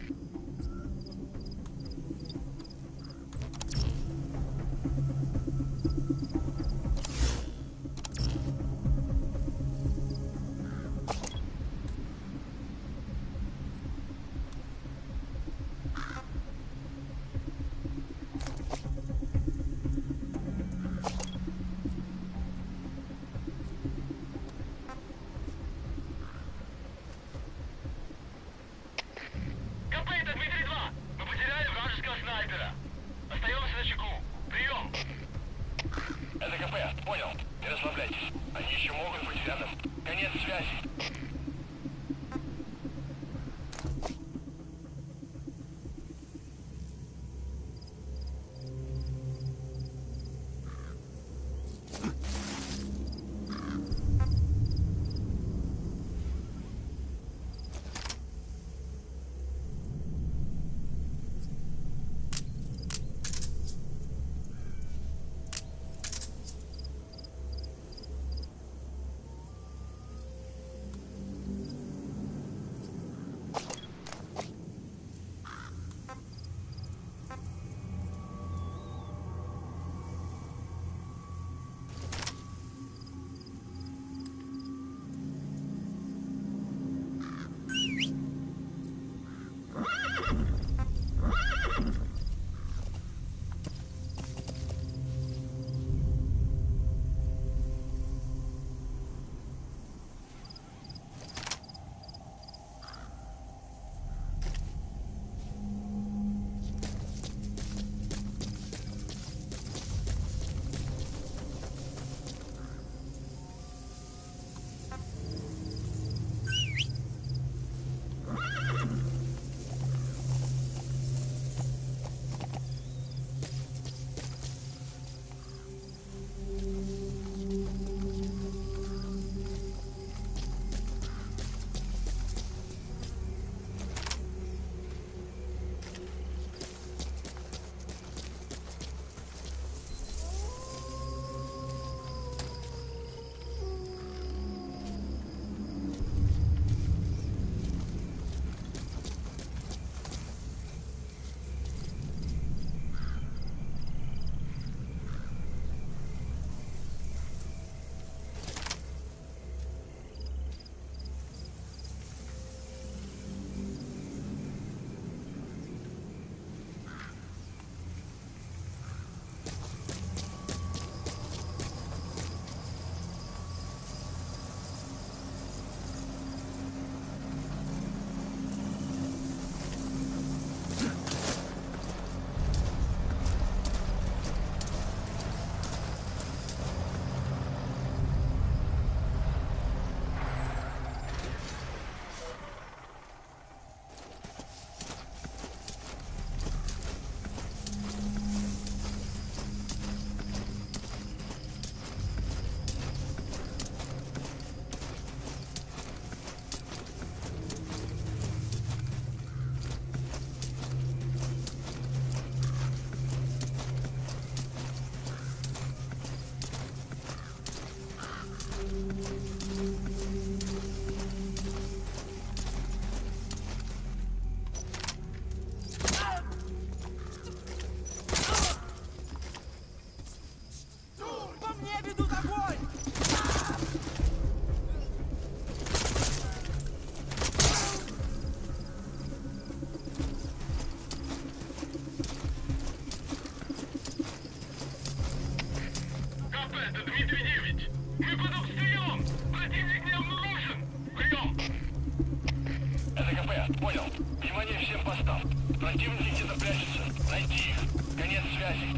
Понял. Внимание всем постам. Противники где-то прячутся. Найти их. Конец связи.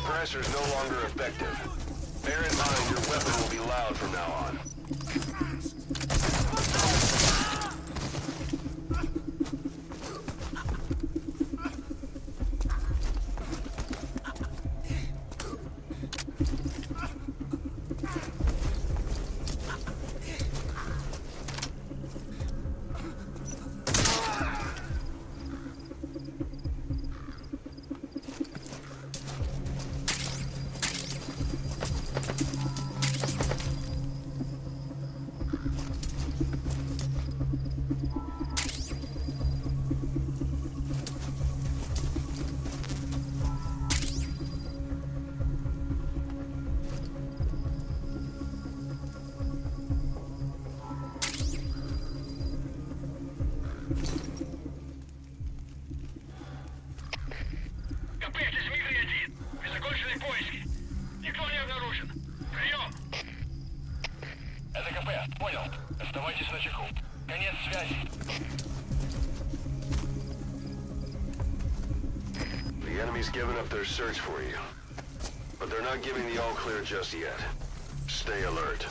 suppressor's no longer effective. Bear in mind your weapon will be loud from now on. The enemy's given up their search for you, but they're not giving the all-clear just yet. Stay alert.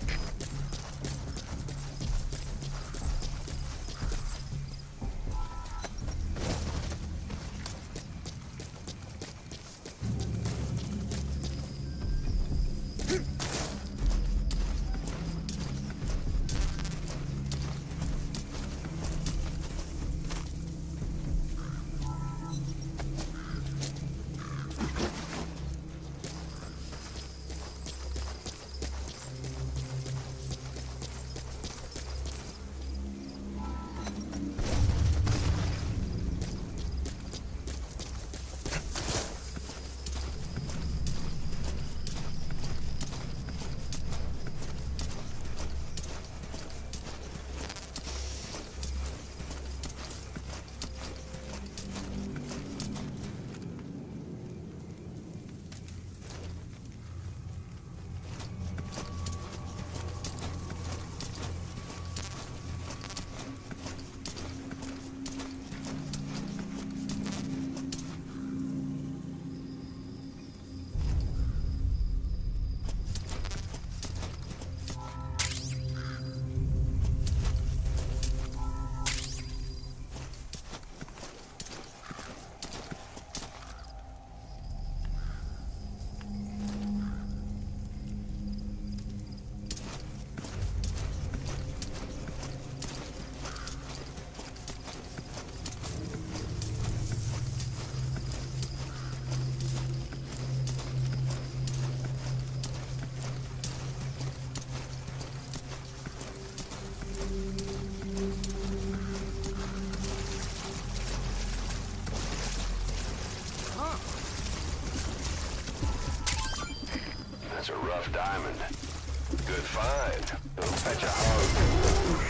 That's a rough diamond. Good find. It'll fetch a hog.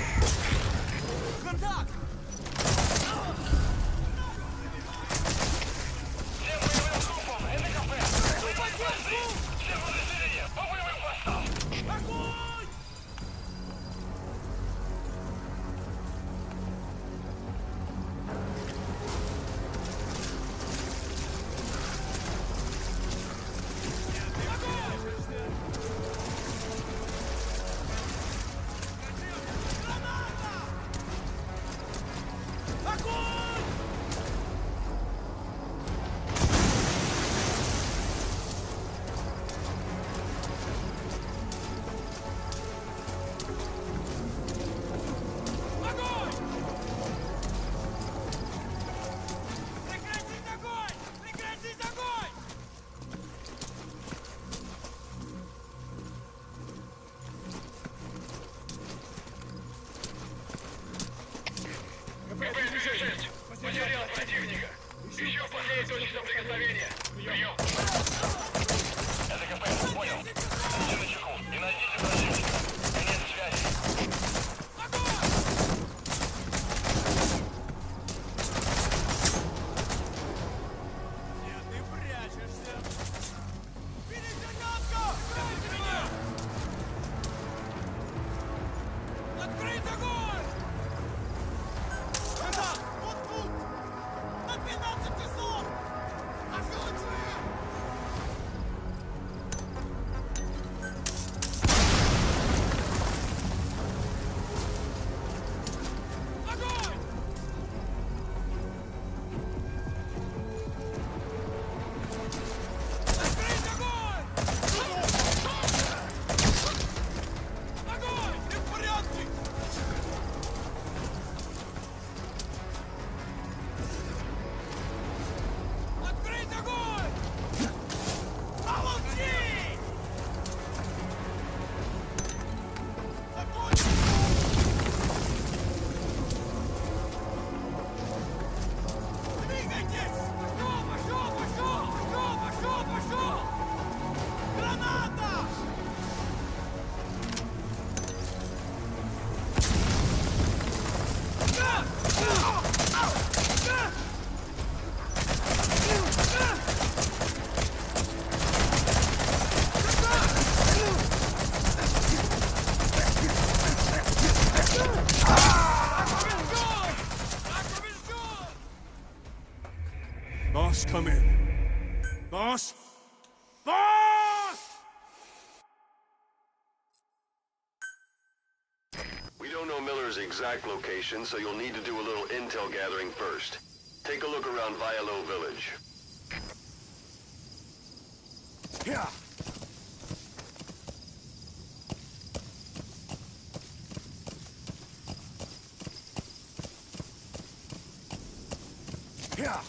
Материал противника. Еще в последней точке соприкосновения. Прием. Это КП, понял. Будьте начеку и найдите противника. Конец связи. Нет, ты прячешься. Перезарядка! Открыть огонь! Назад! Вот тут! На 12 часов! Оружие! Boss? Boss! We don't know Miller's exact location, so you'll need to do a little intel gathering first. Take a look around Vialo village. Yeah. Yeah.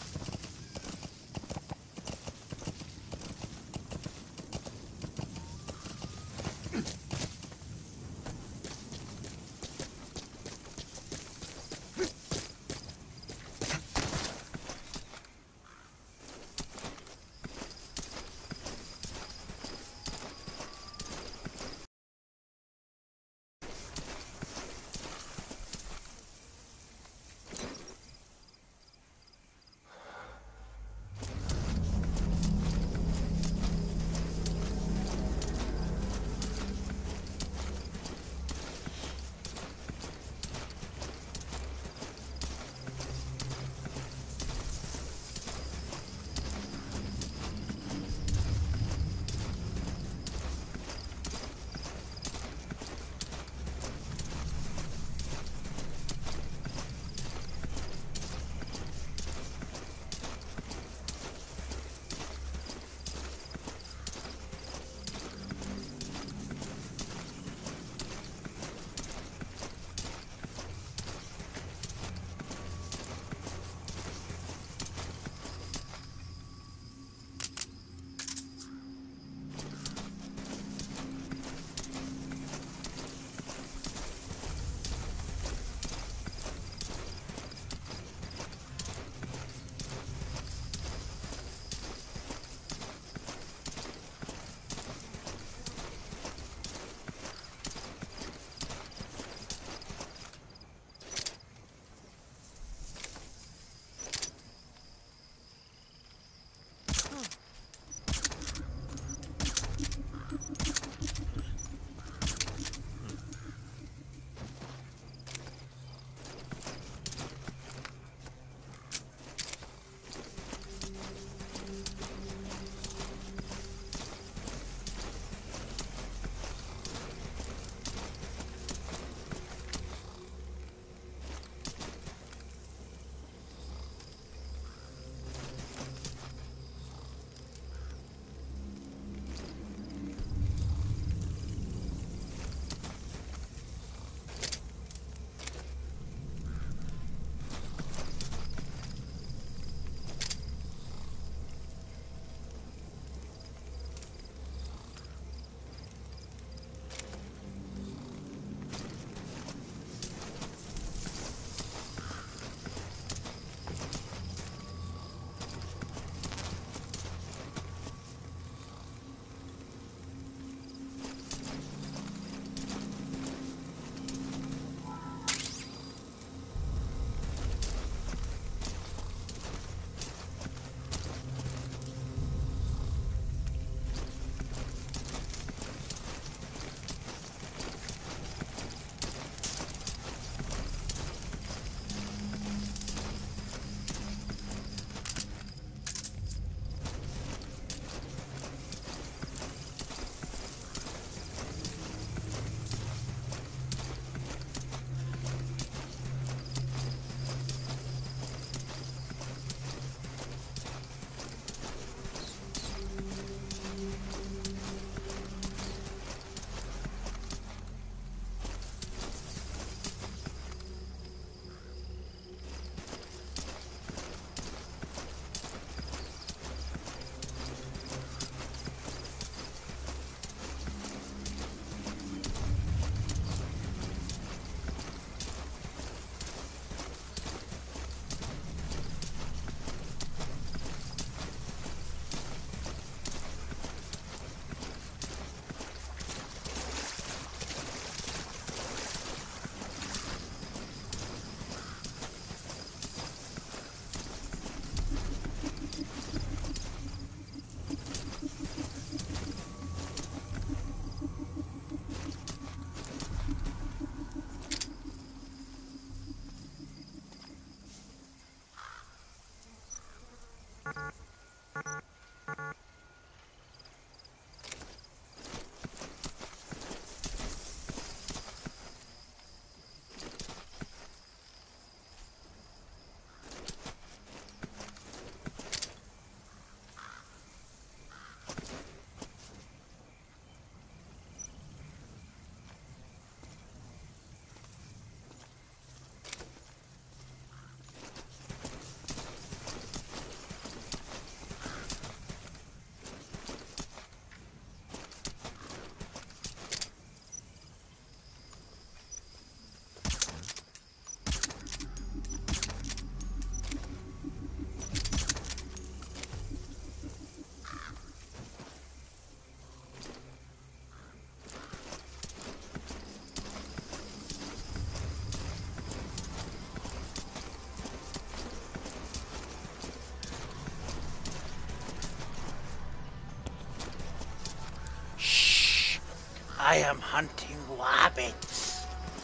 I am hunting rabbits.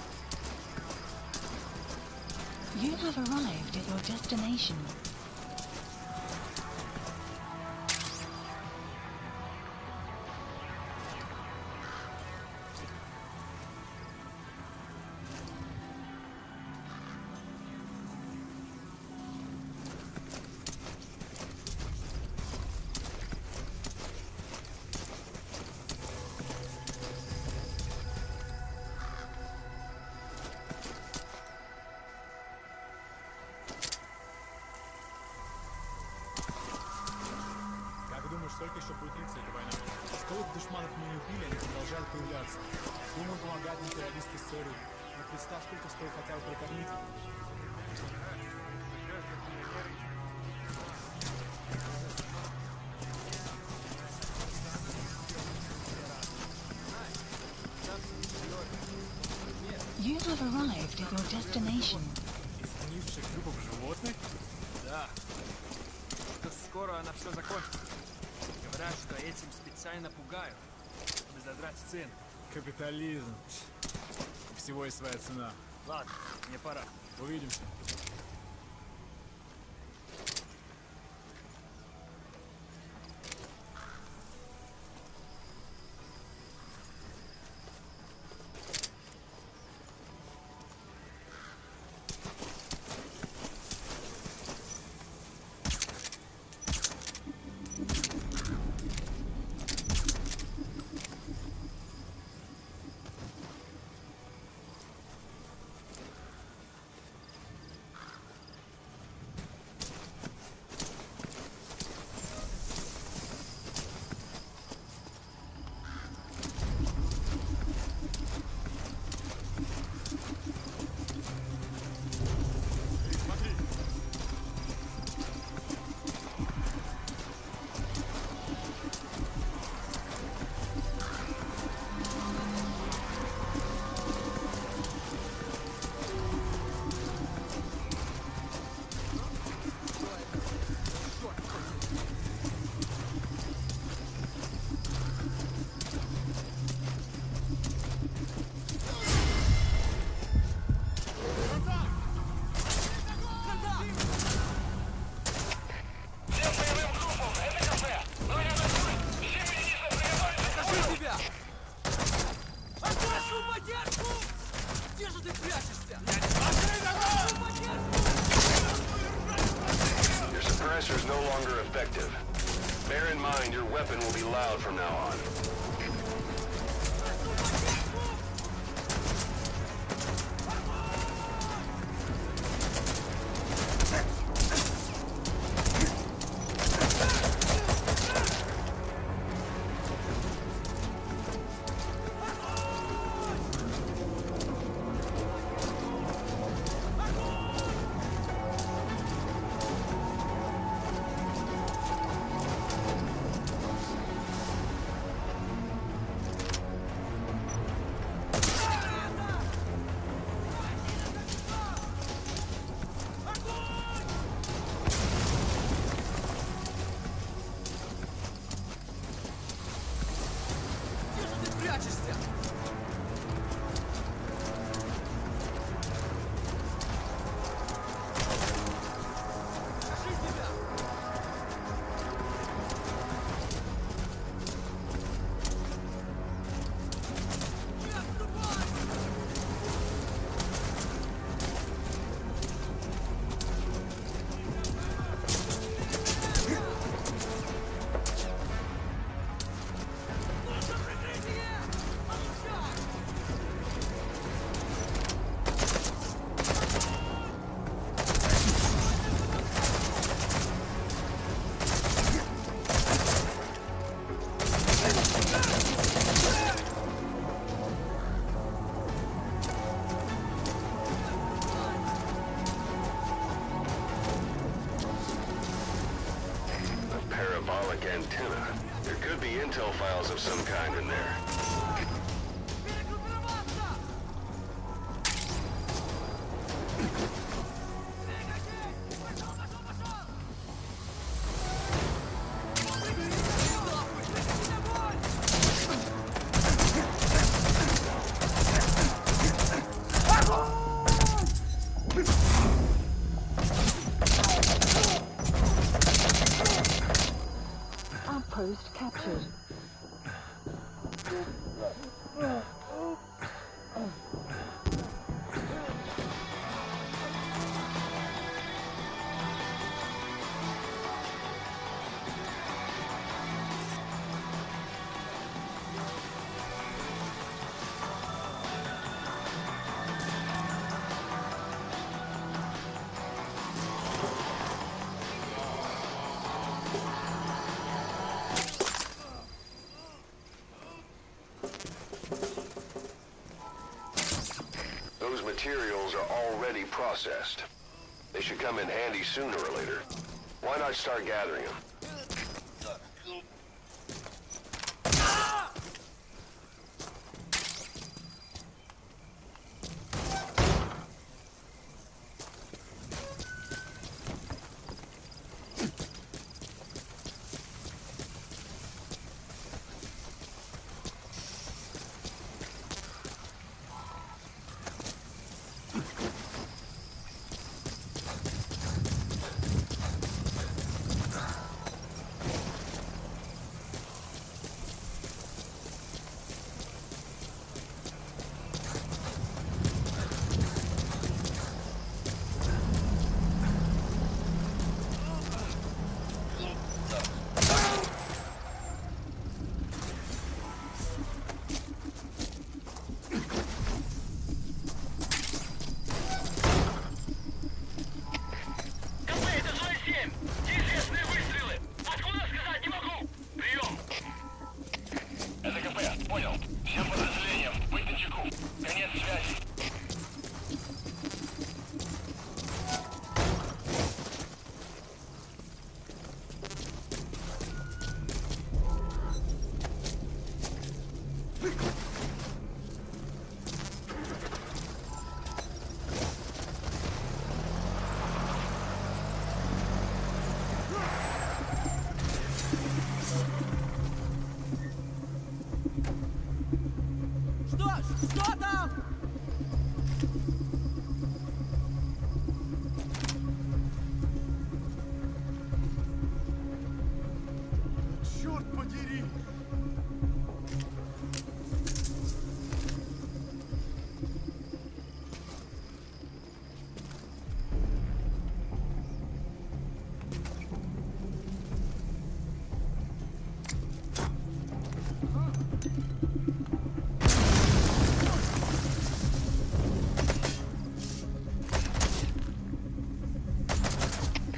You have arrived at your destination. Сколько еще будет длиться эта война? Сколько душманов мы не убили, они продолжают появляться. Думаю, помогают империалисты с Сориddо. Но представь, сколько стоит хотя бы прокормить их. You have arrived at your destination. Из трупов животных? Да. Что скоро она все закончится. Говорят, что этим специально пугают, чтобы задрать цены. Капитализм. У всего есть своя цена. Ладно, мне пора. Увидимся. Your suppressor's no longer effective. Bear in mind, your weapon will be loud from now on. Antenna. There could be intel files of some kind in there. Outpost captured. Those materials are already processed. They should come in handy sooner or later. Why not start gathering them?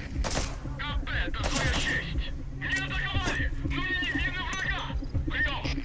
Это твоя честь! Где атаковали? Мы не видно врага! Прием!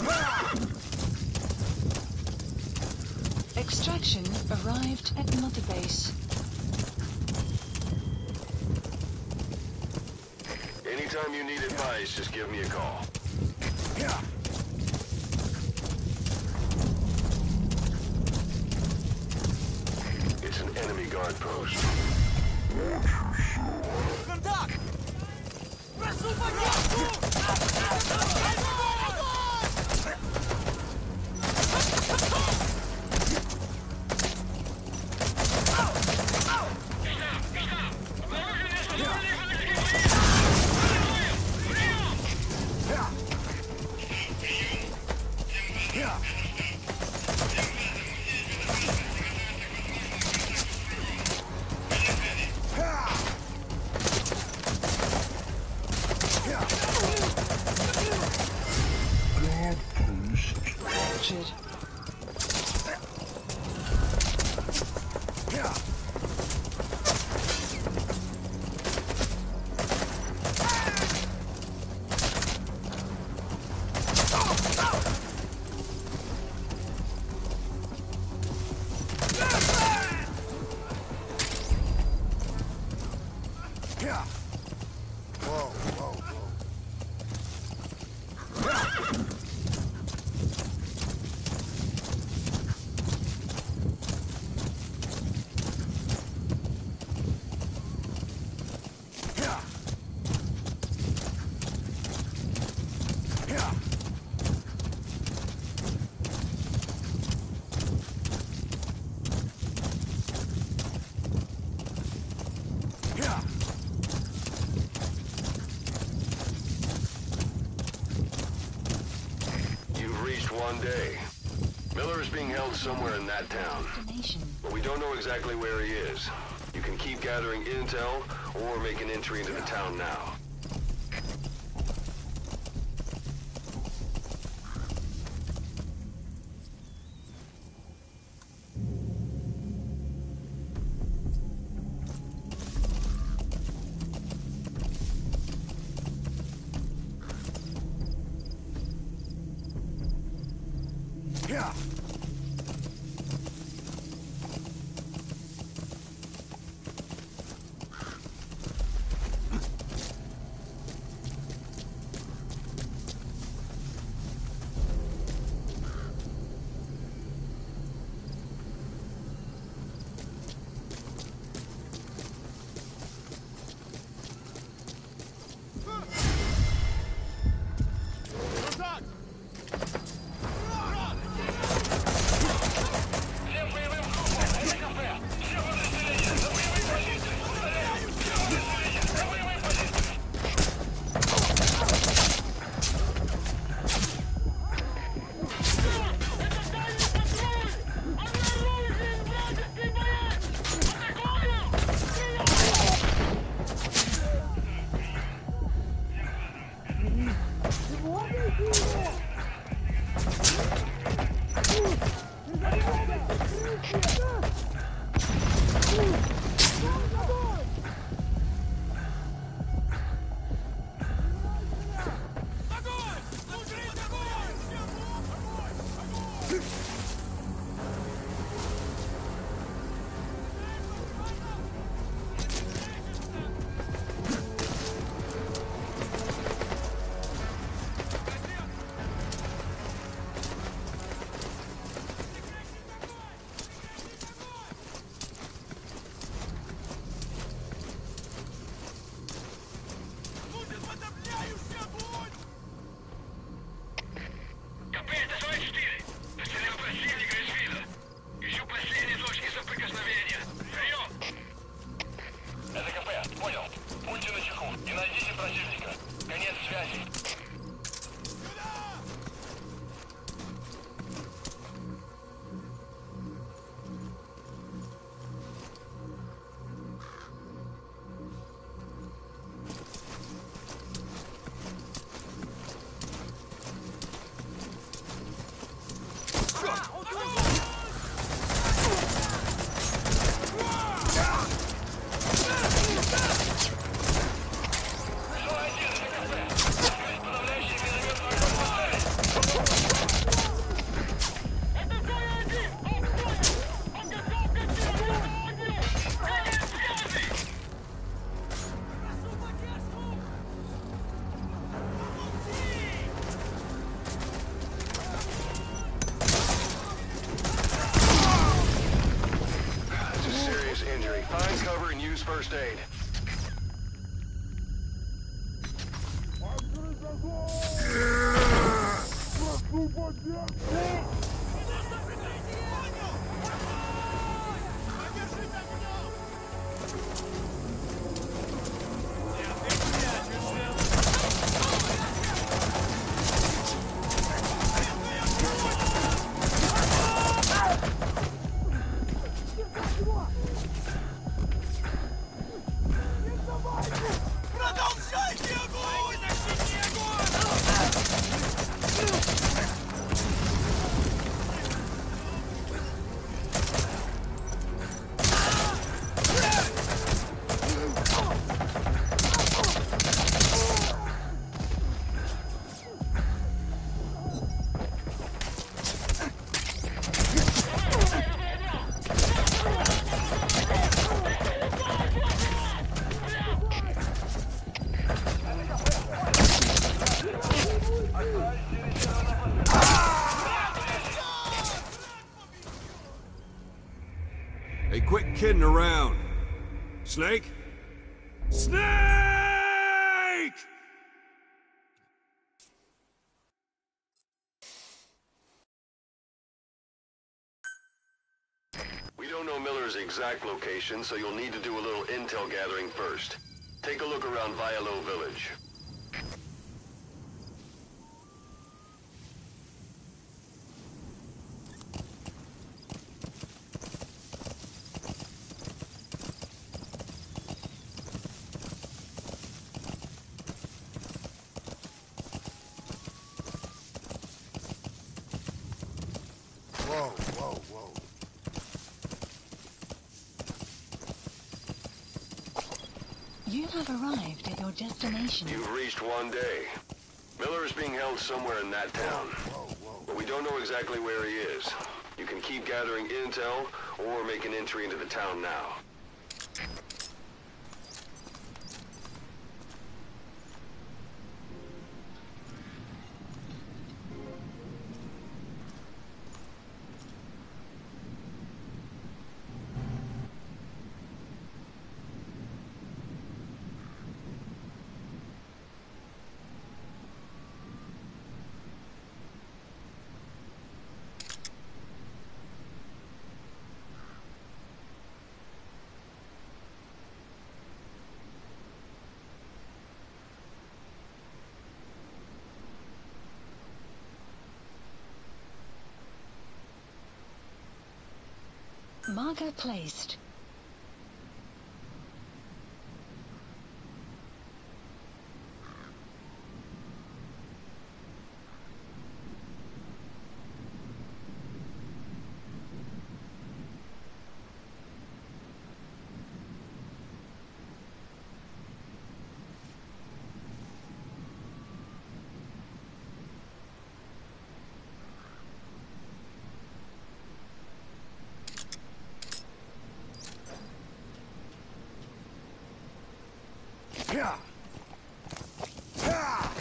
Extraction arrived at Mother Base. Anytime you need advice, just give me a call. Yeah. It's an enemy guard post. Контакт! Прошу One day. Miller is being held somewhere in that town. But we don't know exactly where he is. You can keep gathering intel or make an entry into the town now. first aid. Hey, quit kidding around. Snake? Snake! We don't know Miller's exact location, so you'll need to do a little intel gathering first. Take a look around Vialo village. Whoa, whoa, whoa. You have arrived at your destination. You've reached one day. Miller is being held somewhere in that town. But we don't know exactly where he is. You can keep gathering intel, or make an entry into the town now. Marker placed. Yeah. Yeah.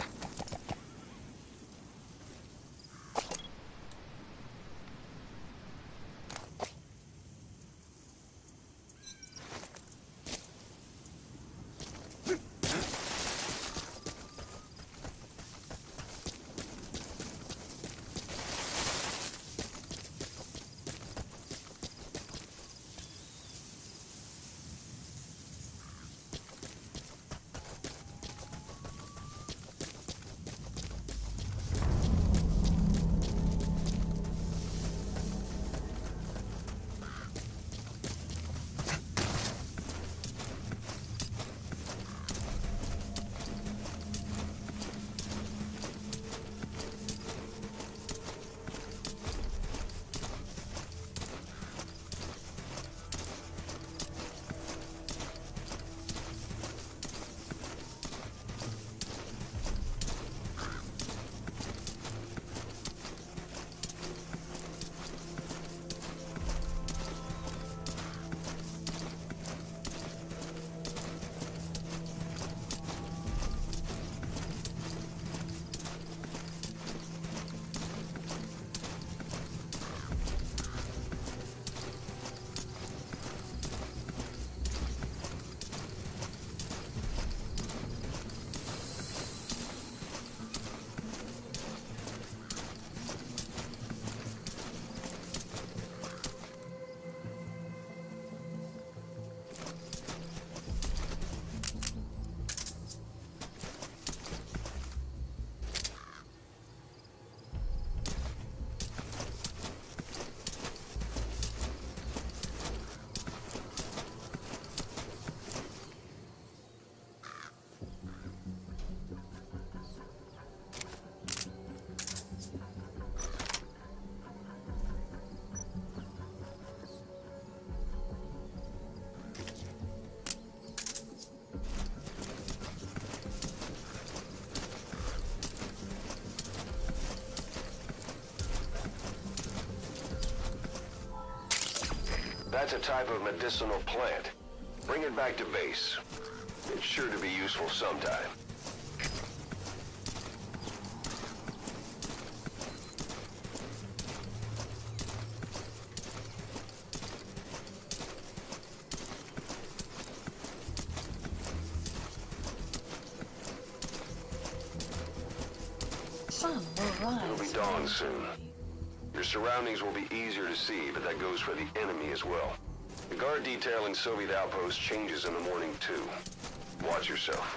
That's a type of medicinal plant. Bring it back to base. It's sure to be useful sometime. It'll be dawn soon. Your surroundings will be easier to see, but that goes for the enemy as well. The guard detail in Soviet outposts changes in the morning too. Watch yourself.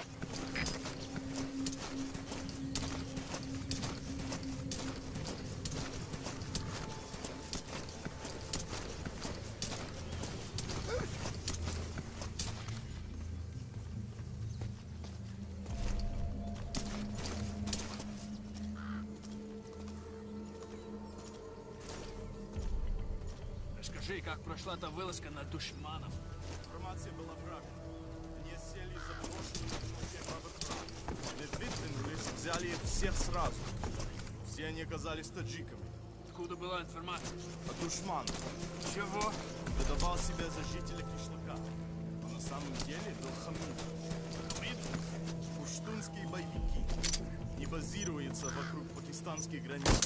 Скажи, как прошла та вылазка на душманов? Информация была правильной. Они сели заброшенными на Не выдвинулись, взяли их всех сразу. Все они оказались таджиками. Откуда была информация? От душмана. Чего? Выдавал себя за жителя кишлака. Но на самом деле был хамид. Хамид? Пуштунские боевики. Не базируются вокруг пакистанских границ.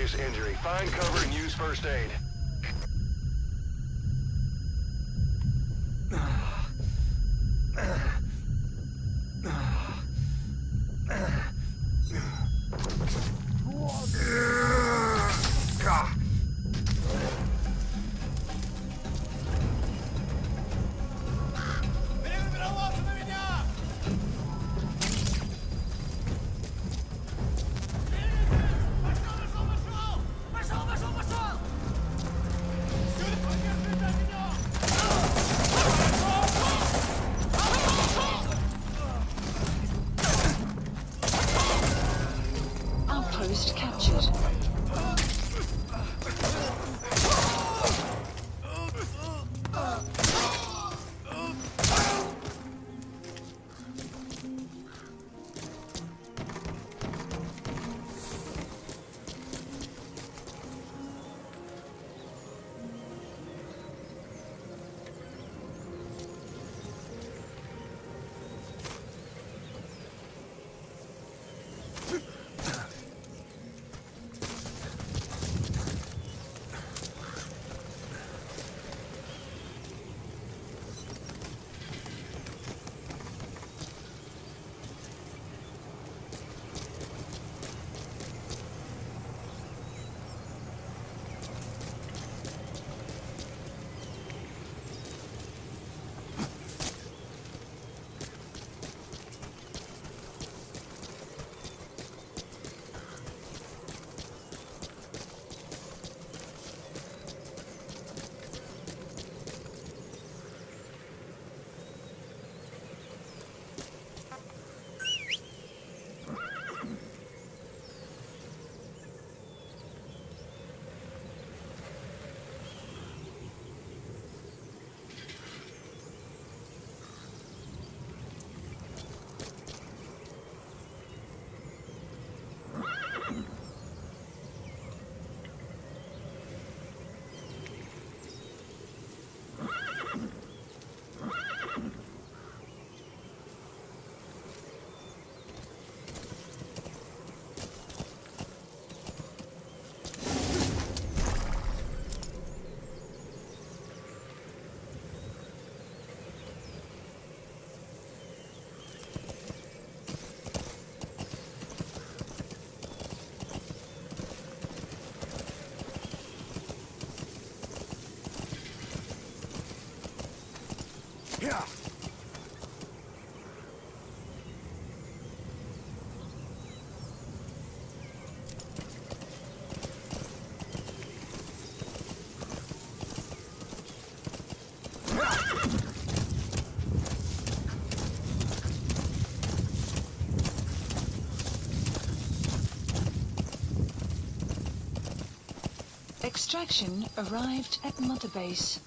serious injury. Find cover and use first aid. Captured. Yeah. Extraction arrived at Mother Base.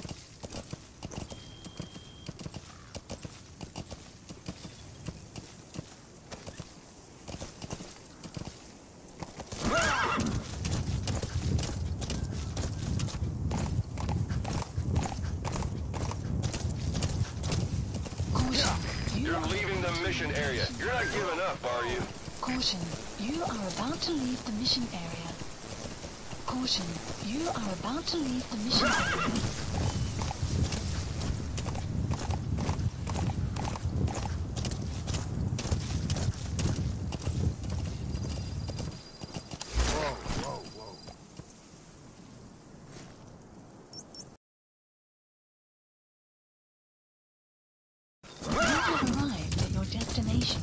You're leaving the mission area. You're not giving up, are you? Caution, you are about to leave the mission area. Caution, you are about to leave the mission area. Arrived at your destination.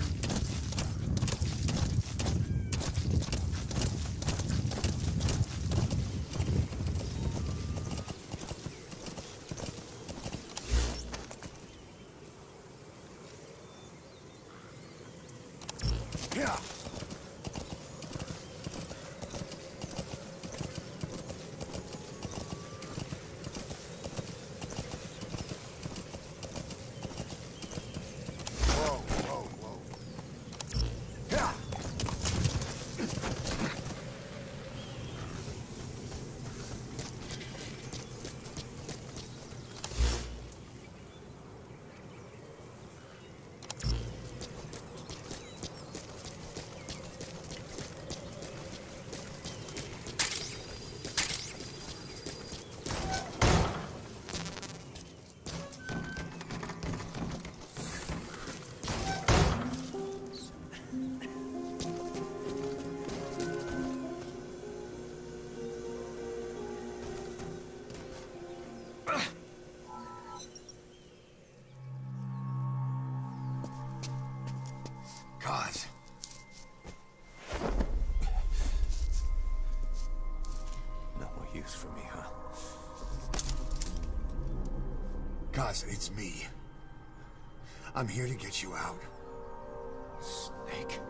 Cause it's me. I'm here to get you out. Snake.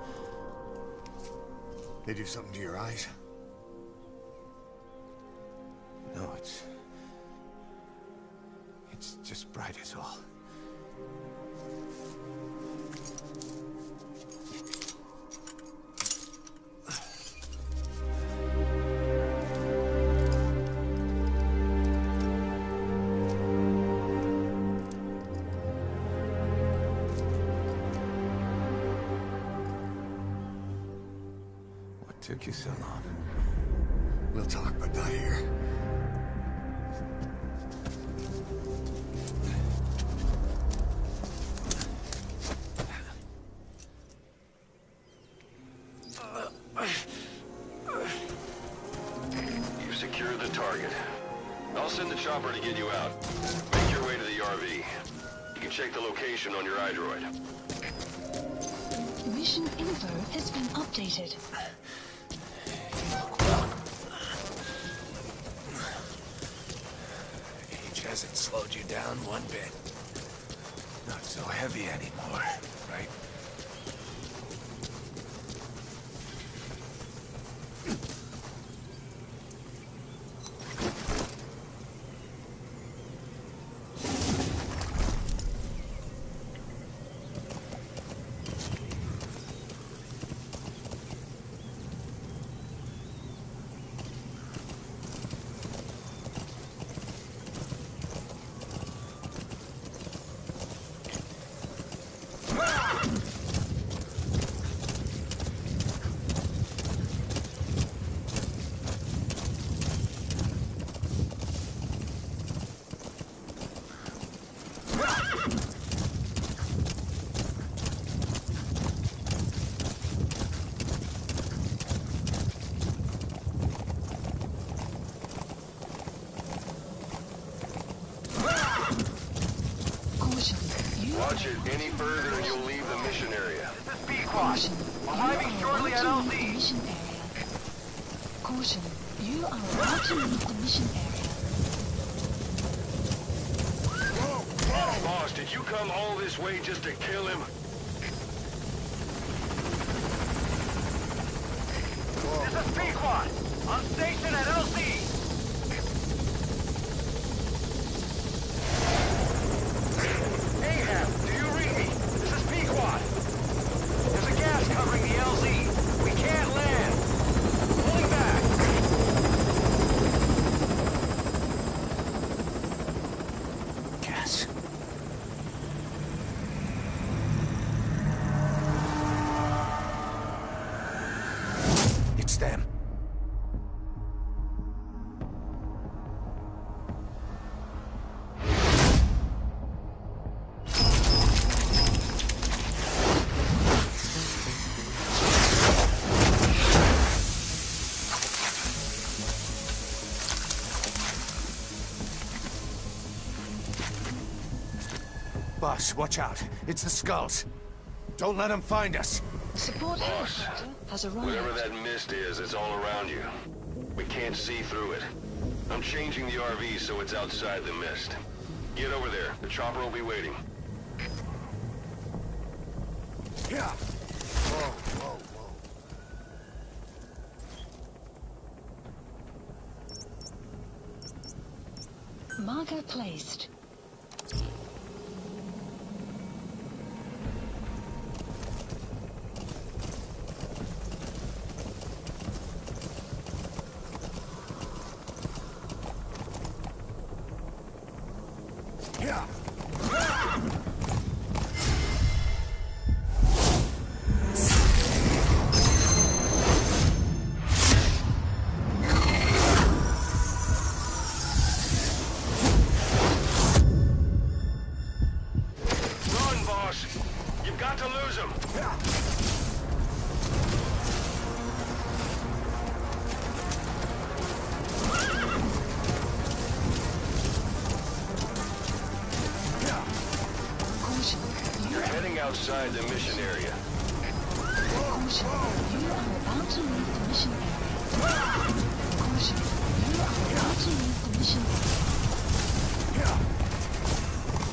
They do something to your eyes? No, it's just bright is all. What took you so long? We'll talk, but not here. You've secured the target. I'll send the chopper to get you out. Make your way to the RV. You can check the location on your iDroid. Mission info has been updated. Age hasn't slowed you down one bit. Not so heavy anymore, right? Watch it any further and you'll leave the mission area. This is Pequod. Arriving shortly at LZ. Mission area. Caution, you are about to leave the mission area. Boss, did you come all this way just to kill him? This is Pequod. On station at LZ. Do you read me? This is Pequod. There's a gas covering the LZ. We can't land. Pulling back. Gas. It's them. Boss, watch out. It's the skulls. Don't let them find us. Support helicopter has arrived. Whatever that mist is, it's all around you. We can't see through it. I'm changing the RV so it's outside the mist. Get over there. The chopper will be waiting. Yeah. Whoa, whoa, whoa. Marker placed. Yeah. Run, boss! You've got to lose him! You're heading outside the mission area. Caution, you are about to leave the mission area. Caution, you are about to leave the mission area.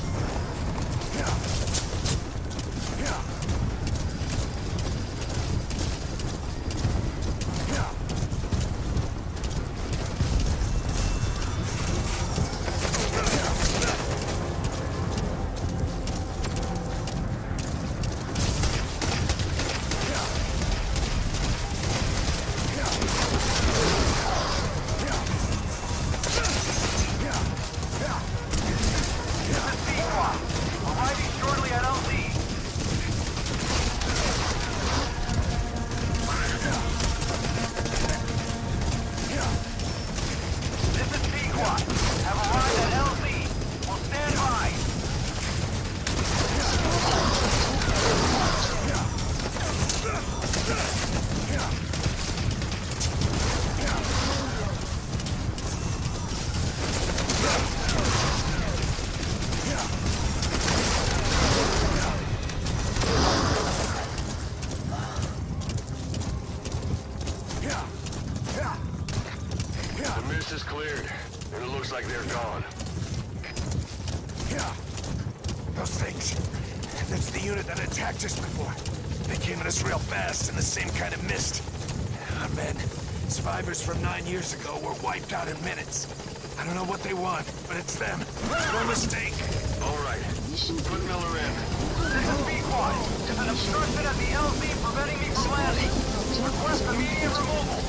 That's the unit that attacked us before. They came at us real fast in the same kind of mist. Our men, survivors from 9 years ago, were wiped out in minutes. I don't know what they want, but it's them. No mistake. All right. Put Miller in. This is B-Quad. An obstruction at the LZ preventing me from landing. Request immediate removal.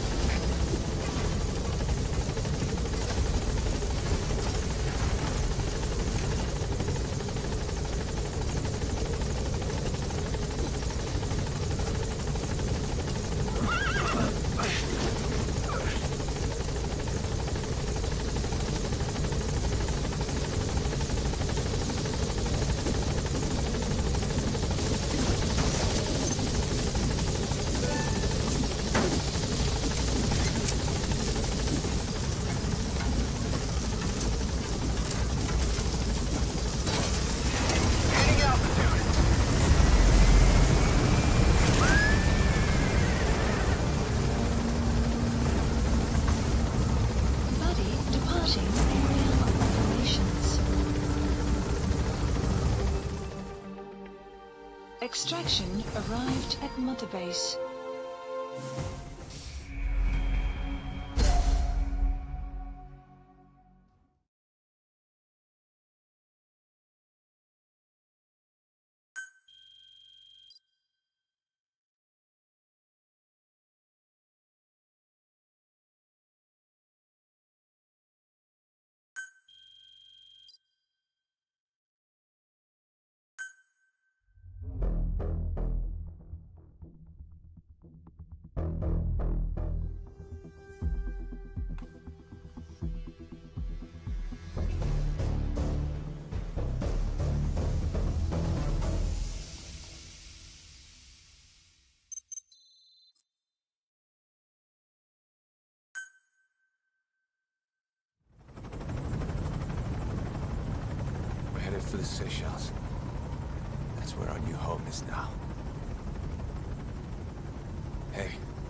Extraction arrived at Mother Base. For the Seychelles. That's where our new home is now. Hey.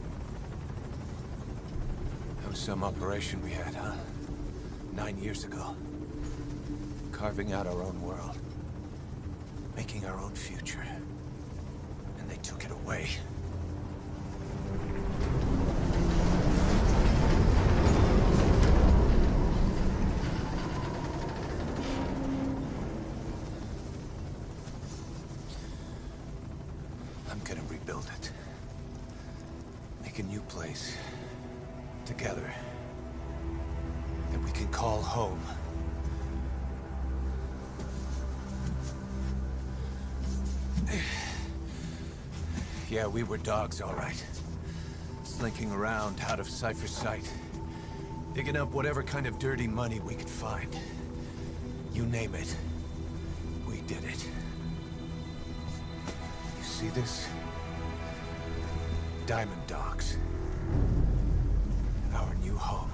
That was some operation we had, huh? 9 years ago. Carving out our own world. Making our own future. And they took it away. Build it. Make a new place. Together. That we can call home. Yeah, we were dogs, all right. Slinking around out of Cypher's sight. Digging up whatever kind of dirty money we could find. You name it. We did it. You see this? Diamond Dogs. Our new home.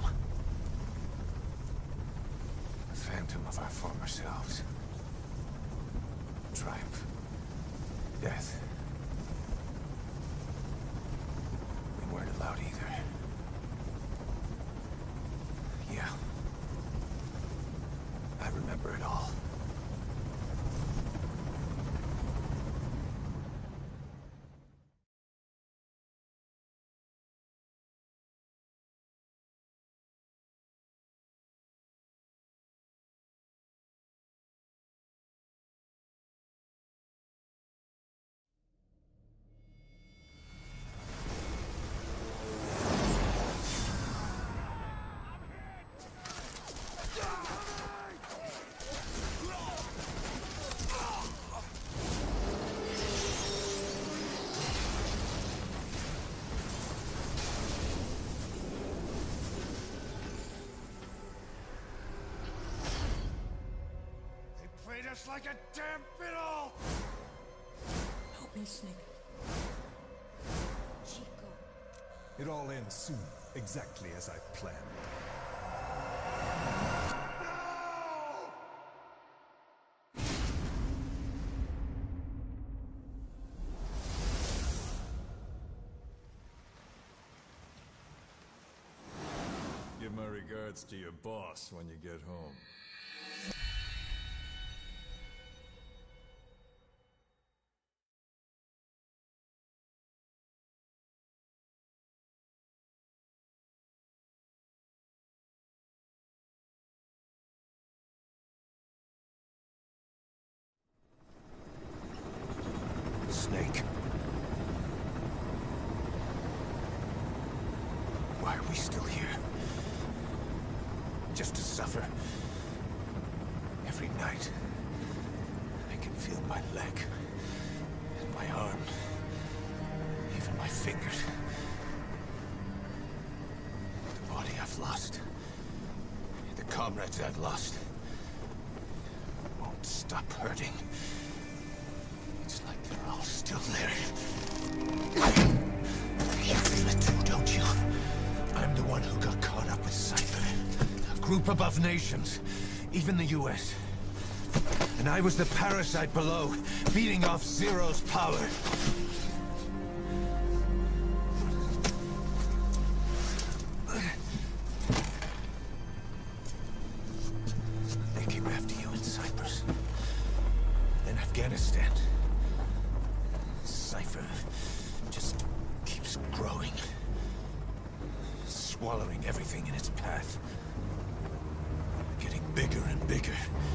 A phantom of our former selves. Triumph. Death. We weren't allowed either. Yeah. I remember it all. Just like a damn fiddle! Help me, Snake. Chico. It all ends soon, exactly as I've planned. Give my regards to your boss when you get home. snake. Why are we still here? Just to suffer. Every night, I can feel my leg, and my arm, even my fingers. The body I've lost, the comrades I've lost, won't stop hurting. It's like they're all still there. You feel it too, don't you? I'm the one who got caught up with Cypher. A group above nations, even the US. And I was the parasite below, feeding off Zero's power. They came after you in Cyprus. Then Afghanistan. Cypher just keeps growing. Swallowing everything in its path. Getting bigger and bigger.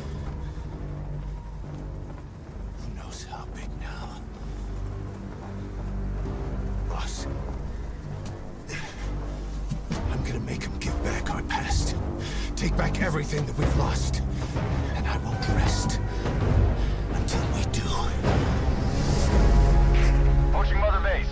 Who knows how big now? Boss. I'm gonna make him give back our past. Take back everything that we've lost. And I won't rest until we do. Approaching Mother Base.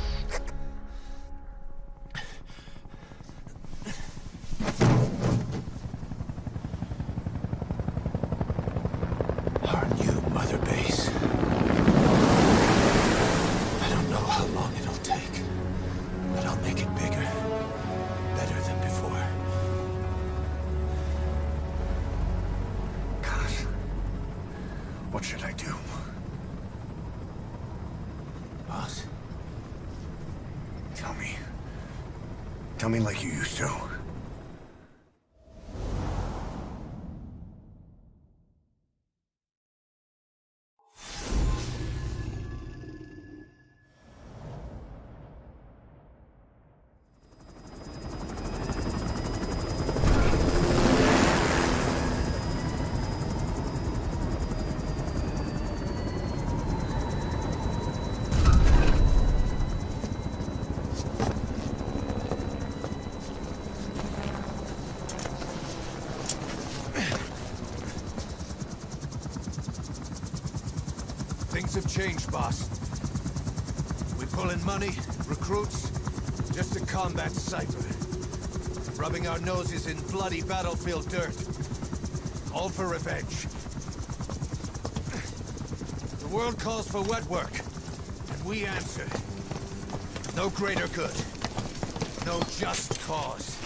Our new Mother Base. I don't know how long it'll take, but I'll make it bigger, better than before. God, what should I do? Boss? Tell me. Tell me like you used to. Things have changed, boss. We pull in money, recruits, just to combat Cypher. Rubbing our noses in bloody battlefield dirt. All for revenge. The world calls for wet work, and we answer. No greater good. No just cause.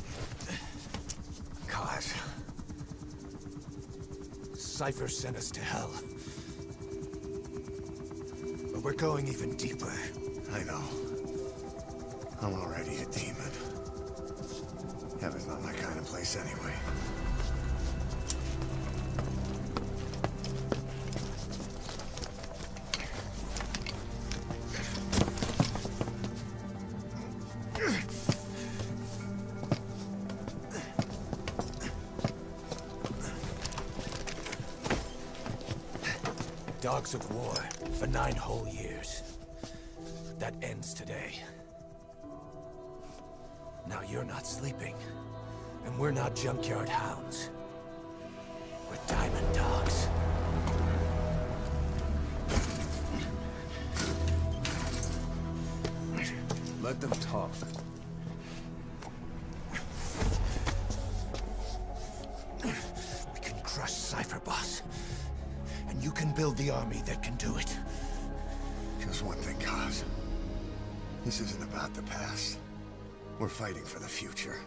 Cause? Cypher sent us to hell. But we're going even deeper. I know. I'm already a demon. Heaven's not my kind of place anyway. Dogs of war for 9 whole years. That ends today. Now you're not sleeping, and we're not junkyard hounds. We're diamond dogs. Let them talk. We can crush Cypher, boss. And you can build the army that can do it. Just one thing, Kaz. This isn't about the past. We're fighting for the future.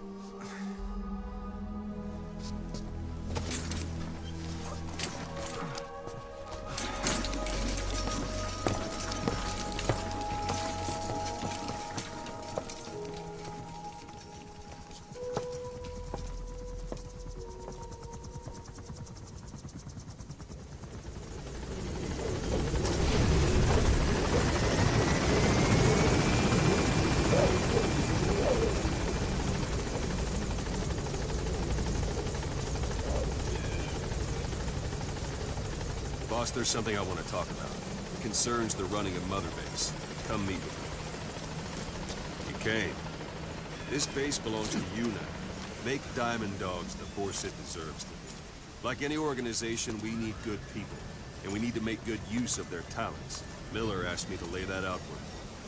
Boss, there's something I want to talk about. concerns the running of Mother Base, come meet with me. You came. This base belongs to you now. Make Diamond Dogs the force it deserves to be. Like any organization, we need good people, and we need to make good use of their talents. Miller asked me to lay that out for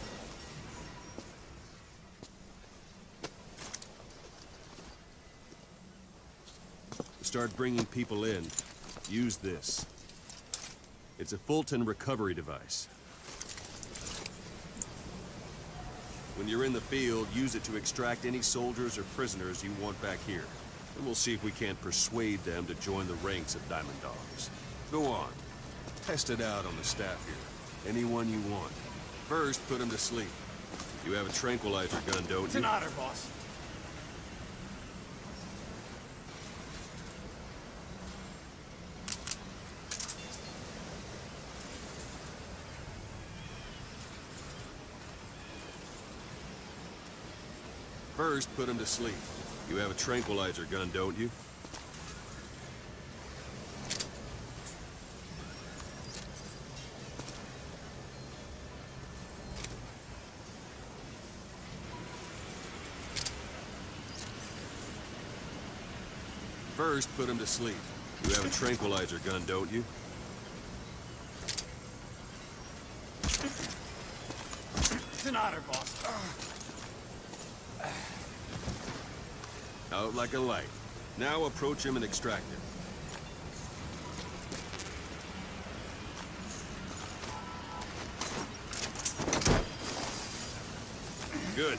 you. To start bringing people in, use this. It's a Fulton recovery device. When you're in the field, use it to extract any soldiers or prisoners you want back here. And we'll see if we can't persuade them to join the ranks of Diamond Dogs. Go on. Test it out on the staff here. Anyone you want. First, put them to sleep. You have a tranquilizer gun, don't you? It's an honor, boss. First, put him to sleep. You have a tranquilizer gun, don't you? First, put him to sleep. You have a tranquilizer gun, don't you? It's an honor, boss. Out like a light. Now approach him and extract him. Good.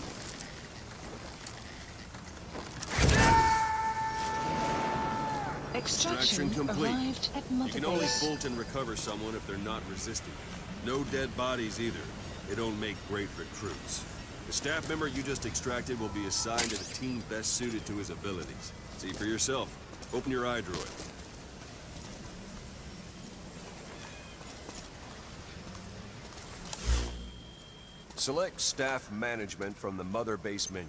Extraction complete. Arrived at Mother You can only Base. bolt and recover someone if they're not resisting. No dead bodies either. They don't make great recruits. The staff member you just extracted will be assigned to the team best suited to his abilities. See for yourself. Open your eye droid. Select staff management from the Mother Base menu.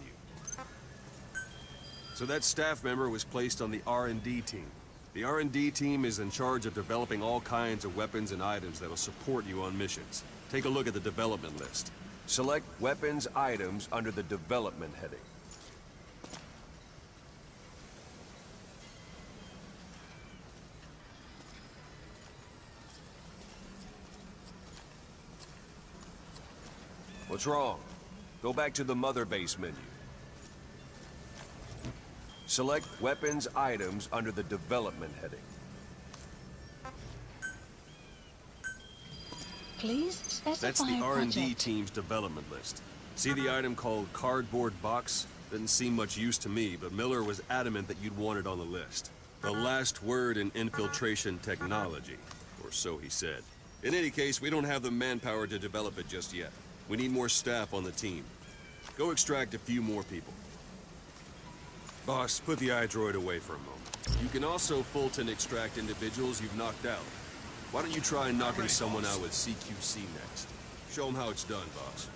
So that staff member was placed on the R&D team. The R&D team is in charge of developing all kinds of weapons and items that will support you on missions. Take a look at the development list. Select weapons items under the development heading. What's wrong? Go back to the Mother Base menu. Select weapons items under the development heading. Please specify That's the R&D project. team's development list. See the item called cardboard box? Didn't seem much use to me, but Miller was adamant that you'd want it on the list. The last word in infiltration technology, or so he said. In any case, we don't have the manpower to develop it just yet. We need more staff on the team. Go extract a few more people. Boss, put the iDroid away for a moment. You can also Fulton extract individuals you've knocked out. Why don't you try knocking someone out with CQC next? Show them how it's done, boss.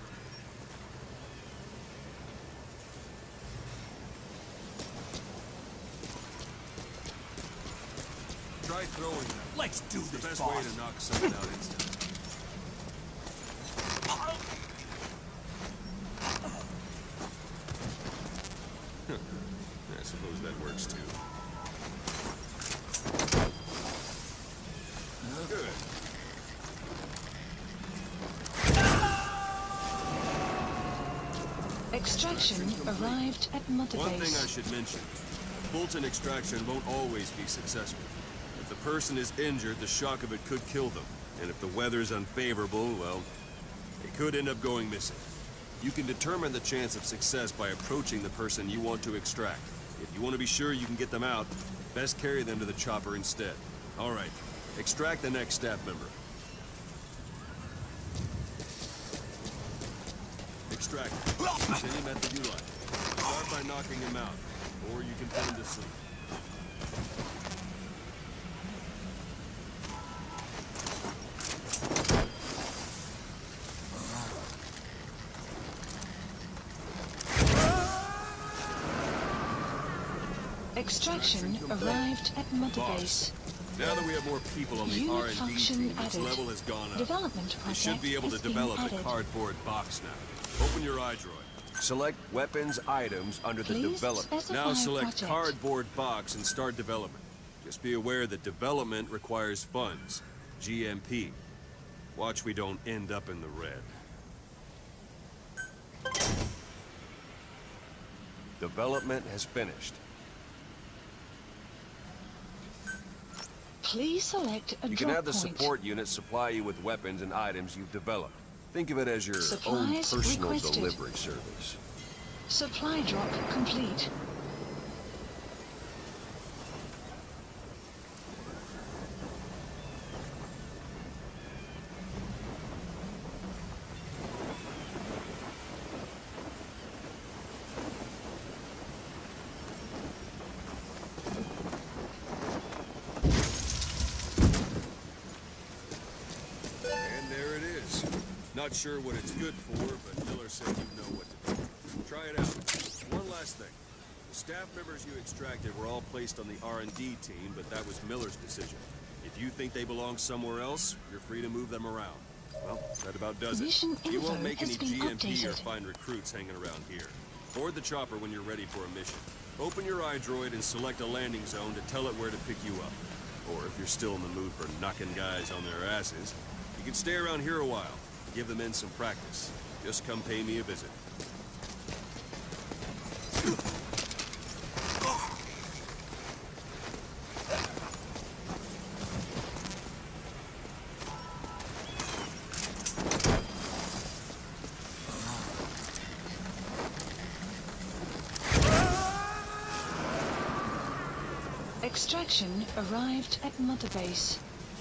Try throwing them. Let's do It's the this, best boss. way to knock someone out instantly. I suppose that works too. Good. Extraction arrived at Mother One thing I Base. should mention. Fulton extraction won't always be successful. If the person is injured, the shock of it could kill them. And if the weather's unfavorable, well, they could end up going missing. You can determine the chance of success by approaching the person you want to extract. If you want to be sure you can get them out, best carry them to the chopper instead. All right, extract the next staff member. Extract. Any method you like. Start by knocking him out, or you can put him to sleep. Extraction arrived at Mother Boss, Base. Now that we have more people on the Unit R&D function team, its added. level has gone up. Development We should project be able to has been develop the added. cardboard box now. Open your iDroid. Select weapons items under the Please development. specify Now select project. cardboard box and start development. Just be aware that development requires funds. GMP. Watch we don't end up in the red. Development has finished. Please select a You drop can have the point. support unit supply you with weapons and items you've developed. Think of it as your own Supplies personal requested. delivery service. Supply drop complete. And there it is. Not sure what it's good for, but Miller said you know what to do. Try it out. One last thing. The staff members you extracted were all placed on the R&D team, but that was Miller's decision. If you think they belong somewhere else, you're free to move them around. Well, that about does Mission it. You won't info make has any been GMP or updated. find recruits hanging around here. Board the chopper when you're ready for a mission. Open your iDroid and select a landing zone to tell it where to pick you up. Or if you're still in the mood for knocking guys on their asses, you can stay around here a while. Give the men some practice. Just come pay me a visit. Extraction arrived at Mother Base.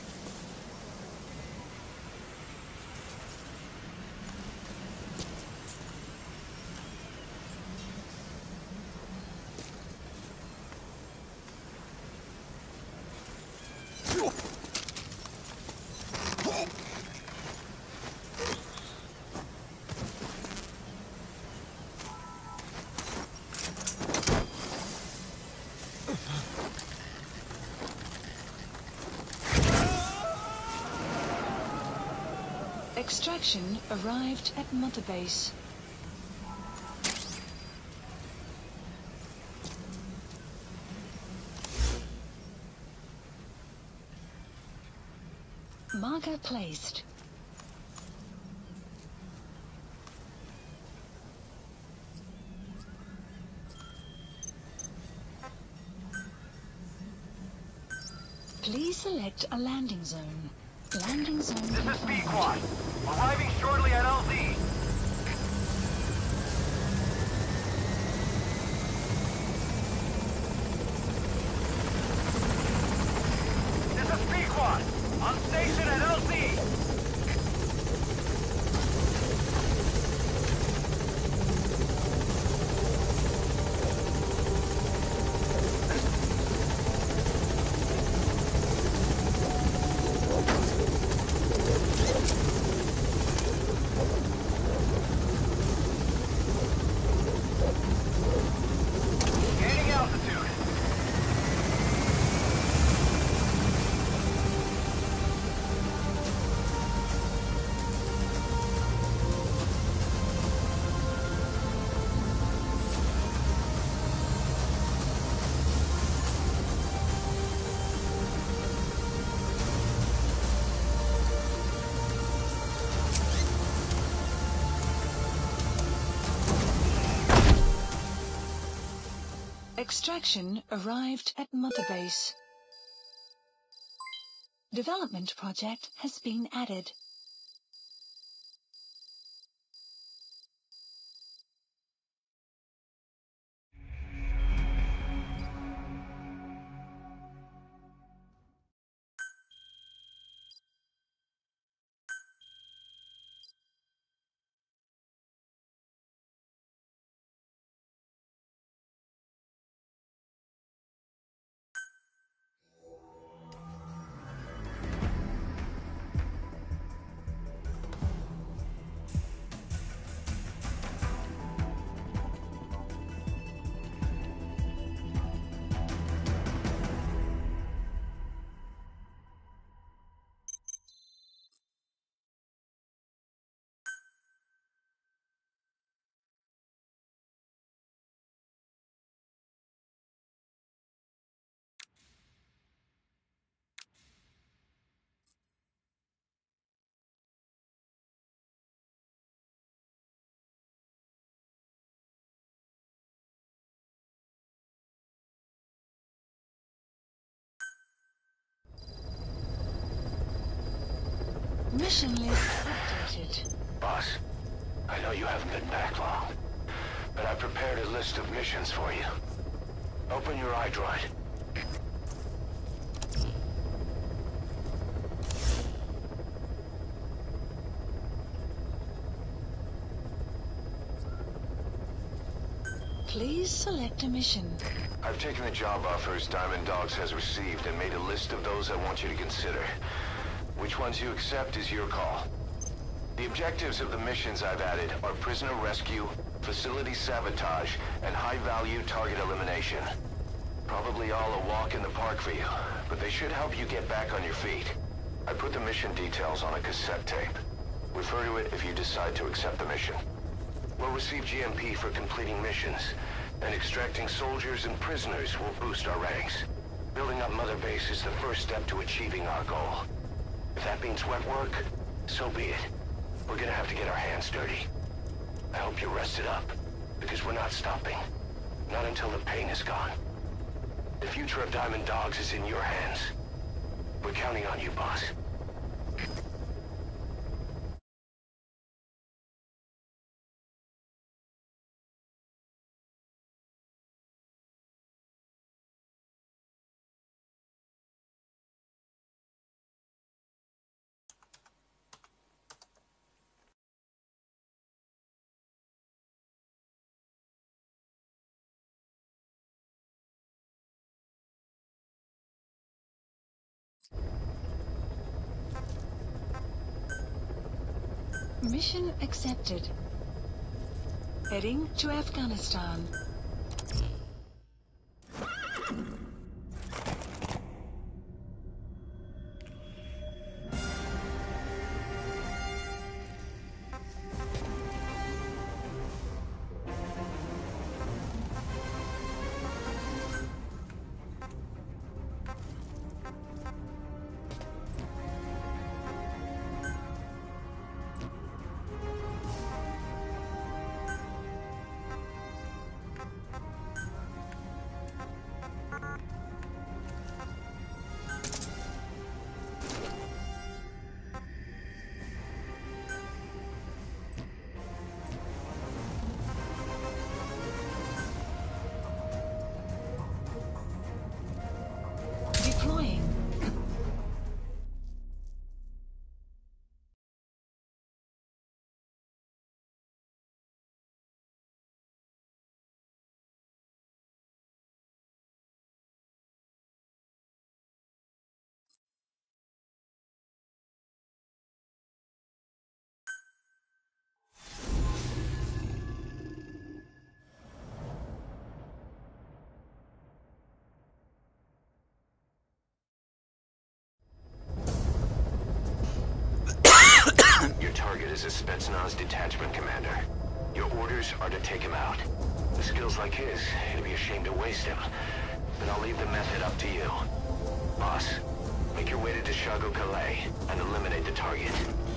Extraction arrived at Mother Base. Marker placed. Please select a landing zone. Landing zone This is confirmed. Pequod. Arriving shortly at LZ. This is Pequod. On station at LZ. Gaining altitude. Extraction arrived at Mother Base. Development project has been added. Mission list updated. Boss, I know you haven't been back long, but I prepared a list of missions for you. Open your iDroid. Please select a mission. I've taken the job offers Diamond Dogs has received and made a list of those I want you to consider. Which ones you accept is your call. The objectives of the missions I've added are prisoner rescue, facility sabotage, and high-value target elimination. Probably all a walk in the park for you, but they should help you get back on your feet. I put the mission details on a cassette tape. Refer to it if you decide to accept the mission. We'll receive GMP for completing missions, and extracting soldiers and prisoners will boost our ranks. Building up Mother Base is the first step to achieving our goal. If that means wet work, so be it. We're gonna have to get our hands dirty. I hope you're rested up, because we're not stopping. Not until the pain is gone. The future of Diamond Dogs is in your hands. We're counting on you, boss. Mission accepted. Heading to Afghanistan. Deploying. Your target is a Spetsnaz detachment commander. Your orders are to take him out. With skills like his, it'd be a shame to waste him. But I'll leave the method up to you. Boss, make your way to Deshago Calais and eliminate the target.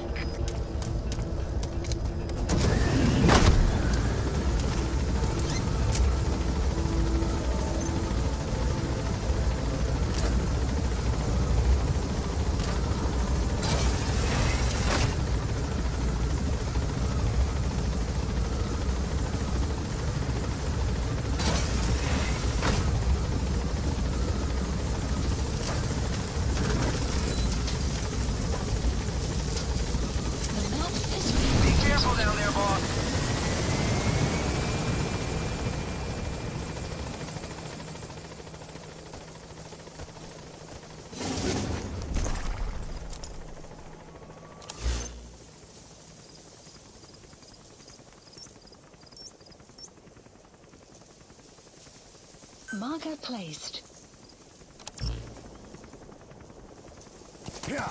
Marker placed. Yeah.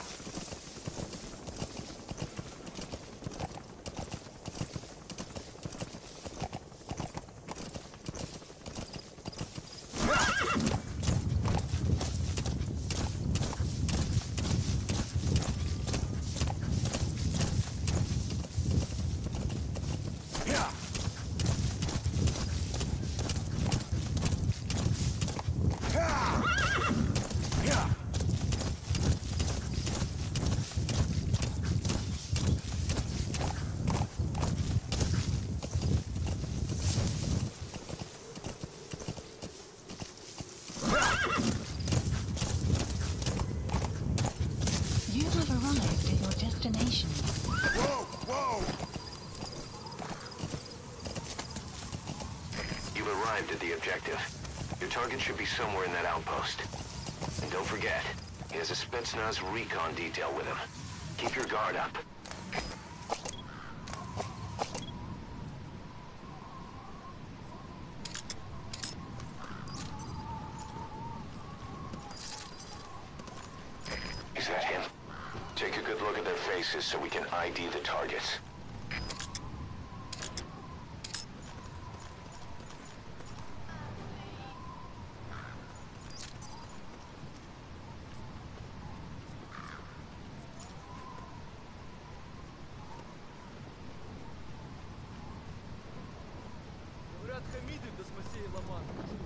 arrived at the objective. Your target should be somewhere in that outpost. And don't forget, he has a Spetsnaz recon detail with him. Keep your guard up. Is that him? Take a good look at their faces so we can ID the targets. Говорят, хамиды до смасей ломан.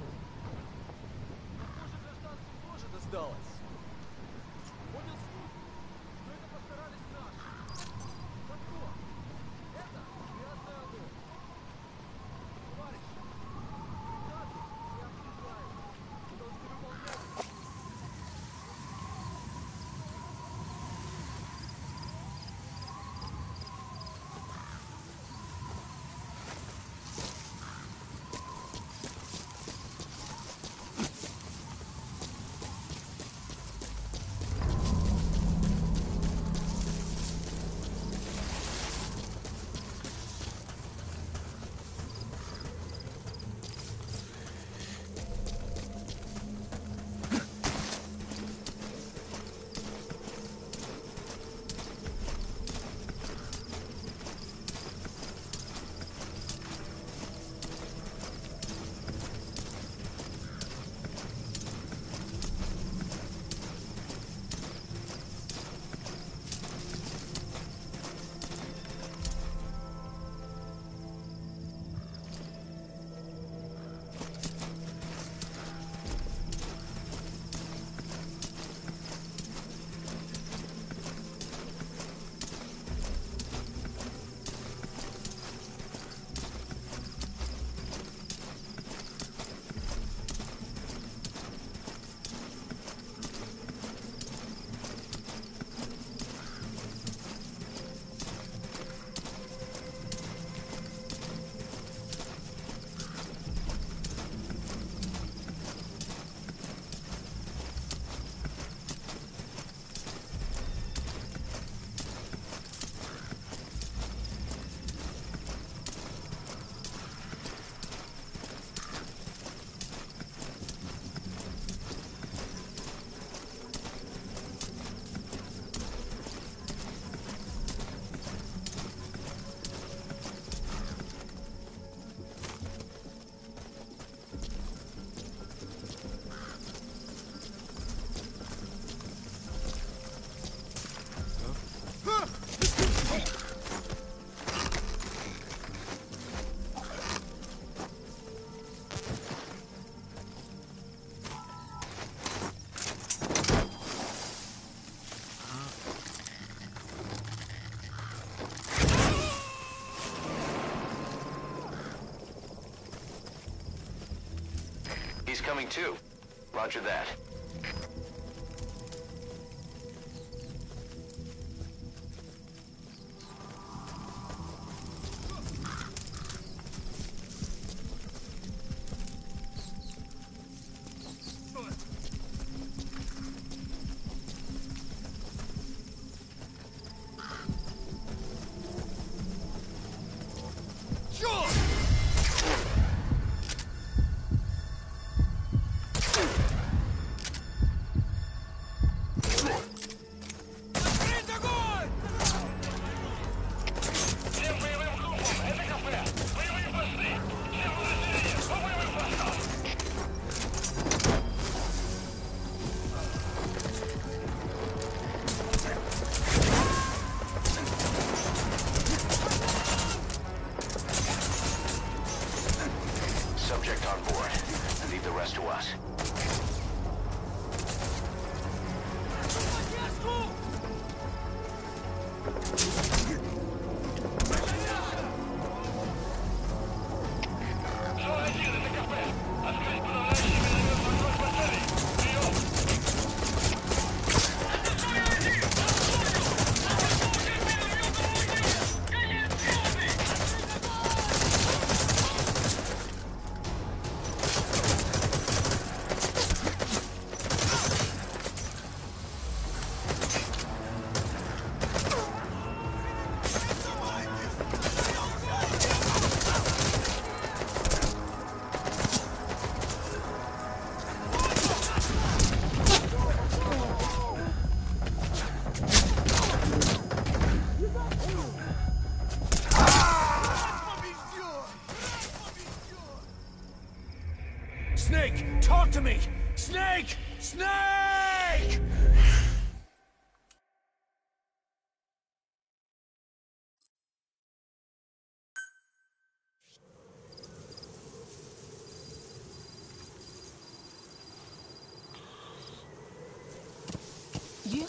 Похоже, гражданству тоже досталось. Понял слух, что это постарались наши. За кто? Это грязное оно. Товарищи, приказы не обсуждаем. Вы должны выполнять. He's coming too. Roger that.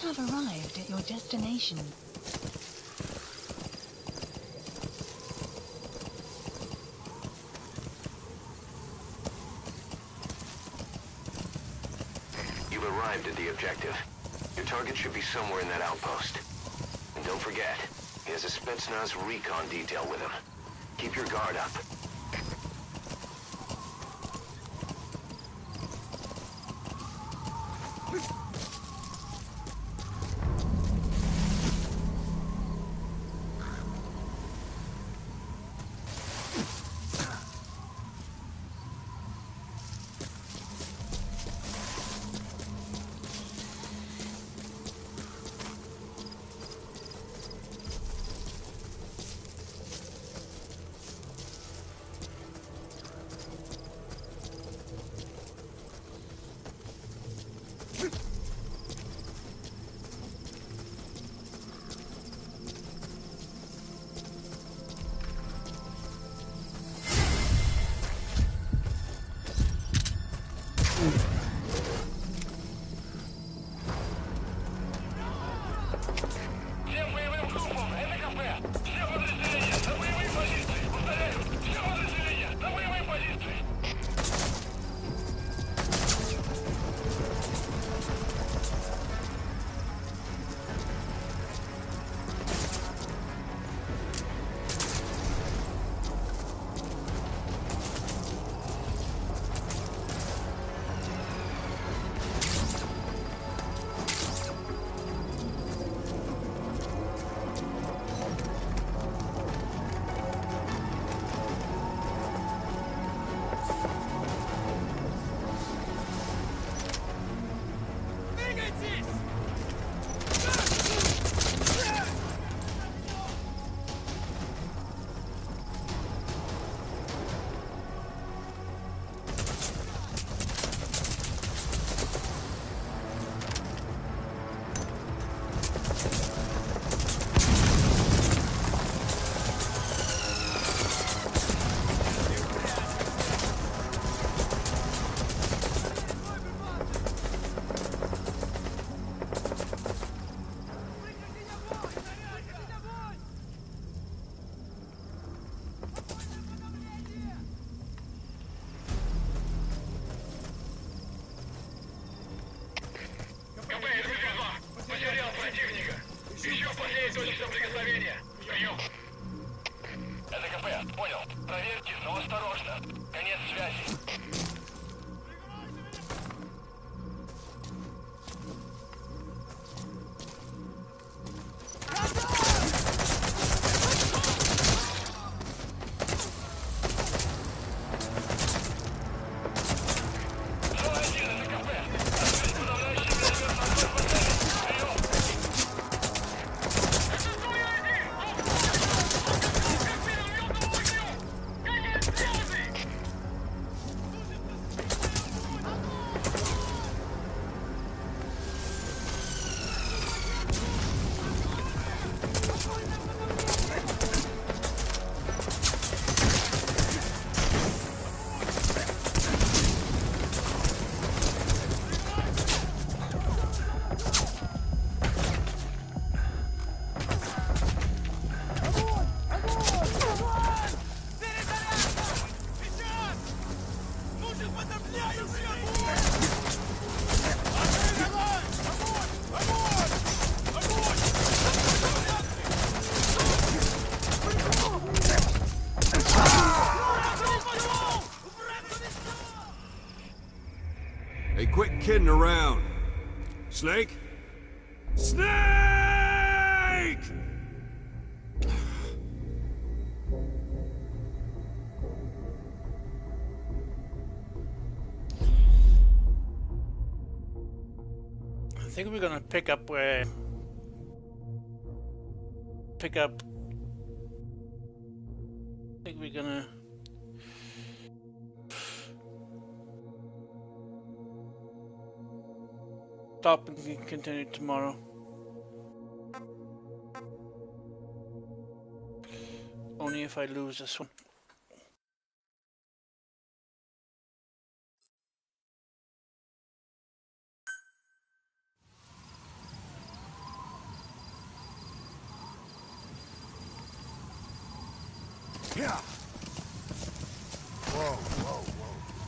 have arrived at your destination. You've arrived at the objective. Your target should be somewhere in that outpost. And don't forget, he has a Spetsnaz recon detail with him. Keep your guard up. Hey, quit kidding around. Snake? Snake! I think we're gonna pick up where... I think we're gonna... stop and continue tomorrow. Only if I lose this one. Yeah. Whoa, whoa, whoa.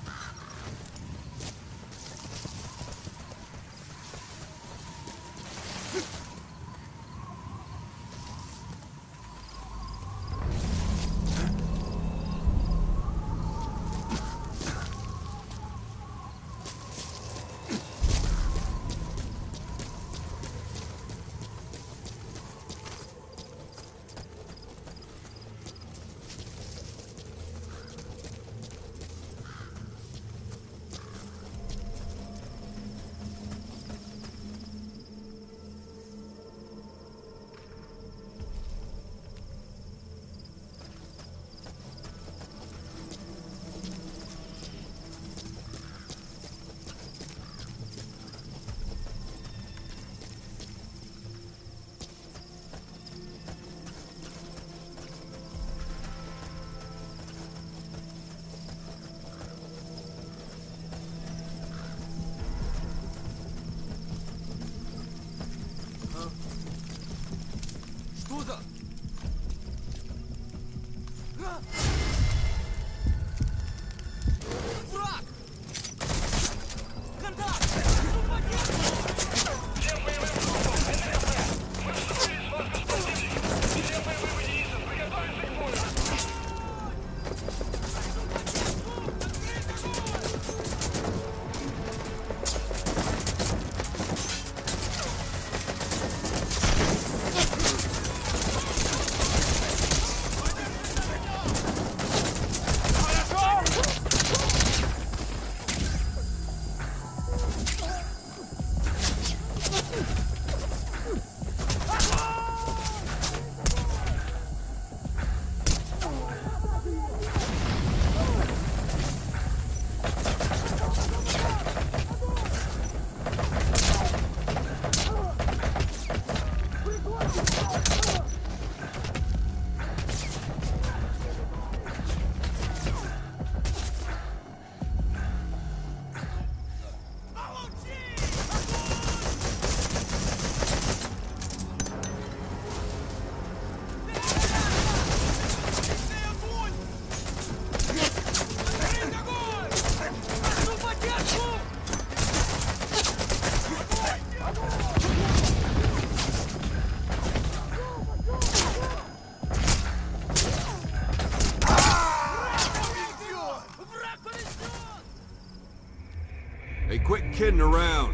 Hey, quit kidding around.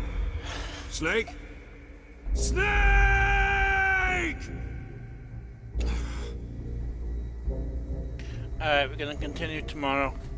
Snake? Snake! Alright, we're gonna continue tomorrow.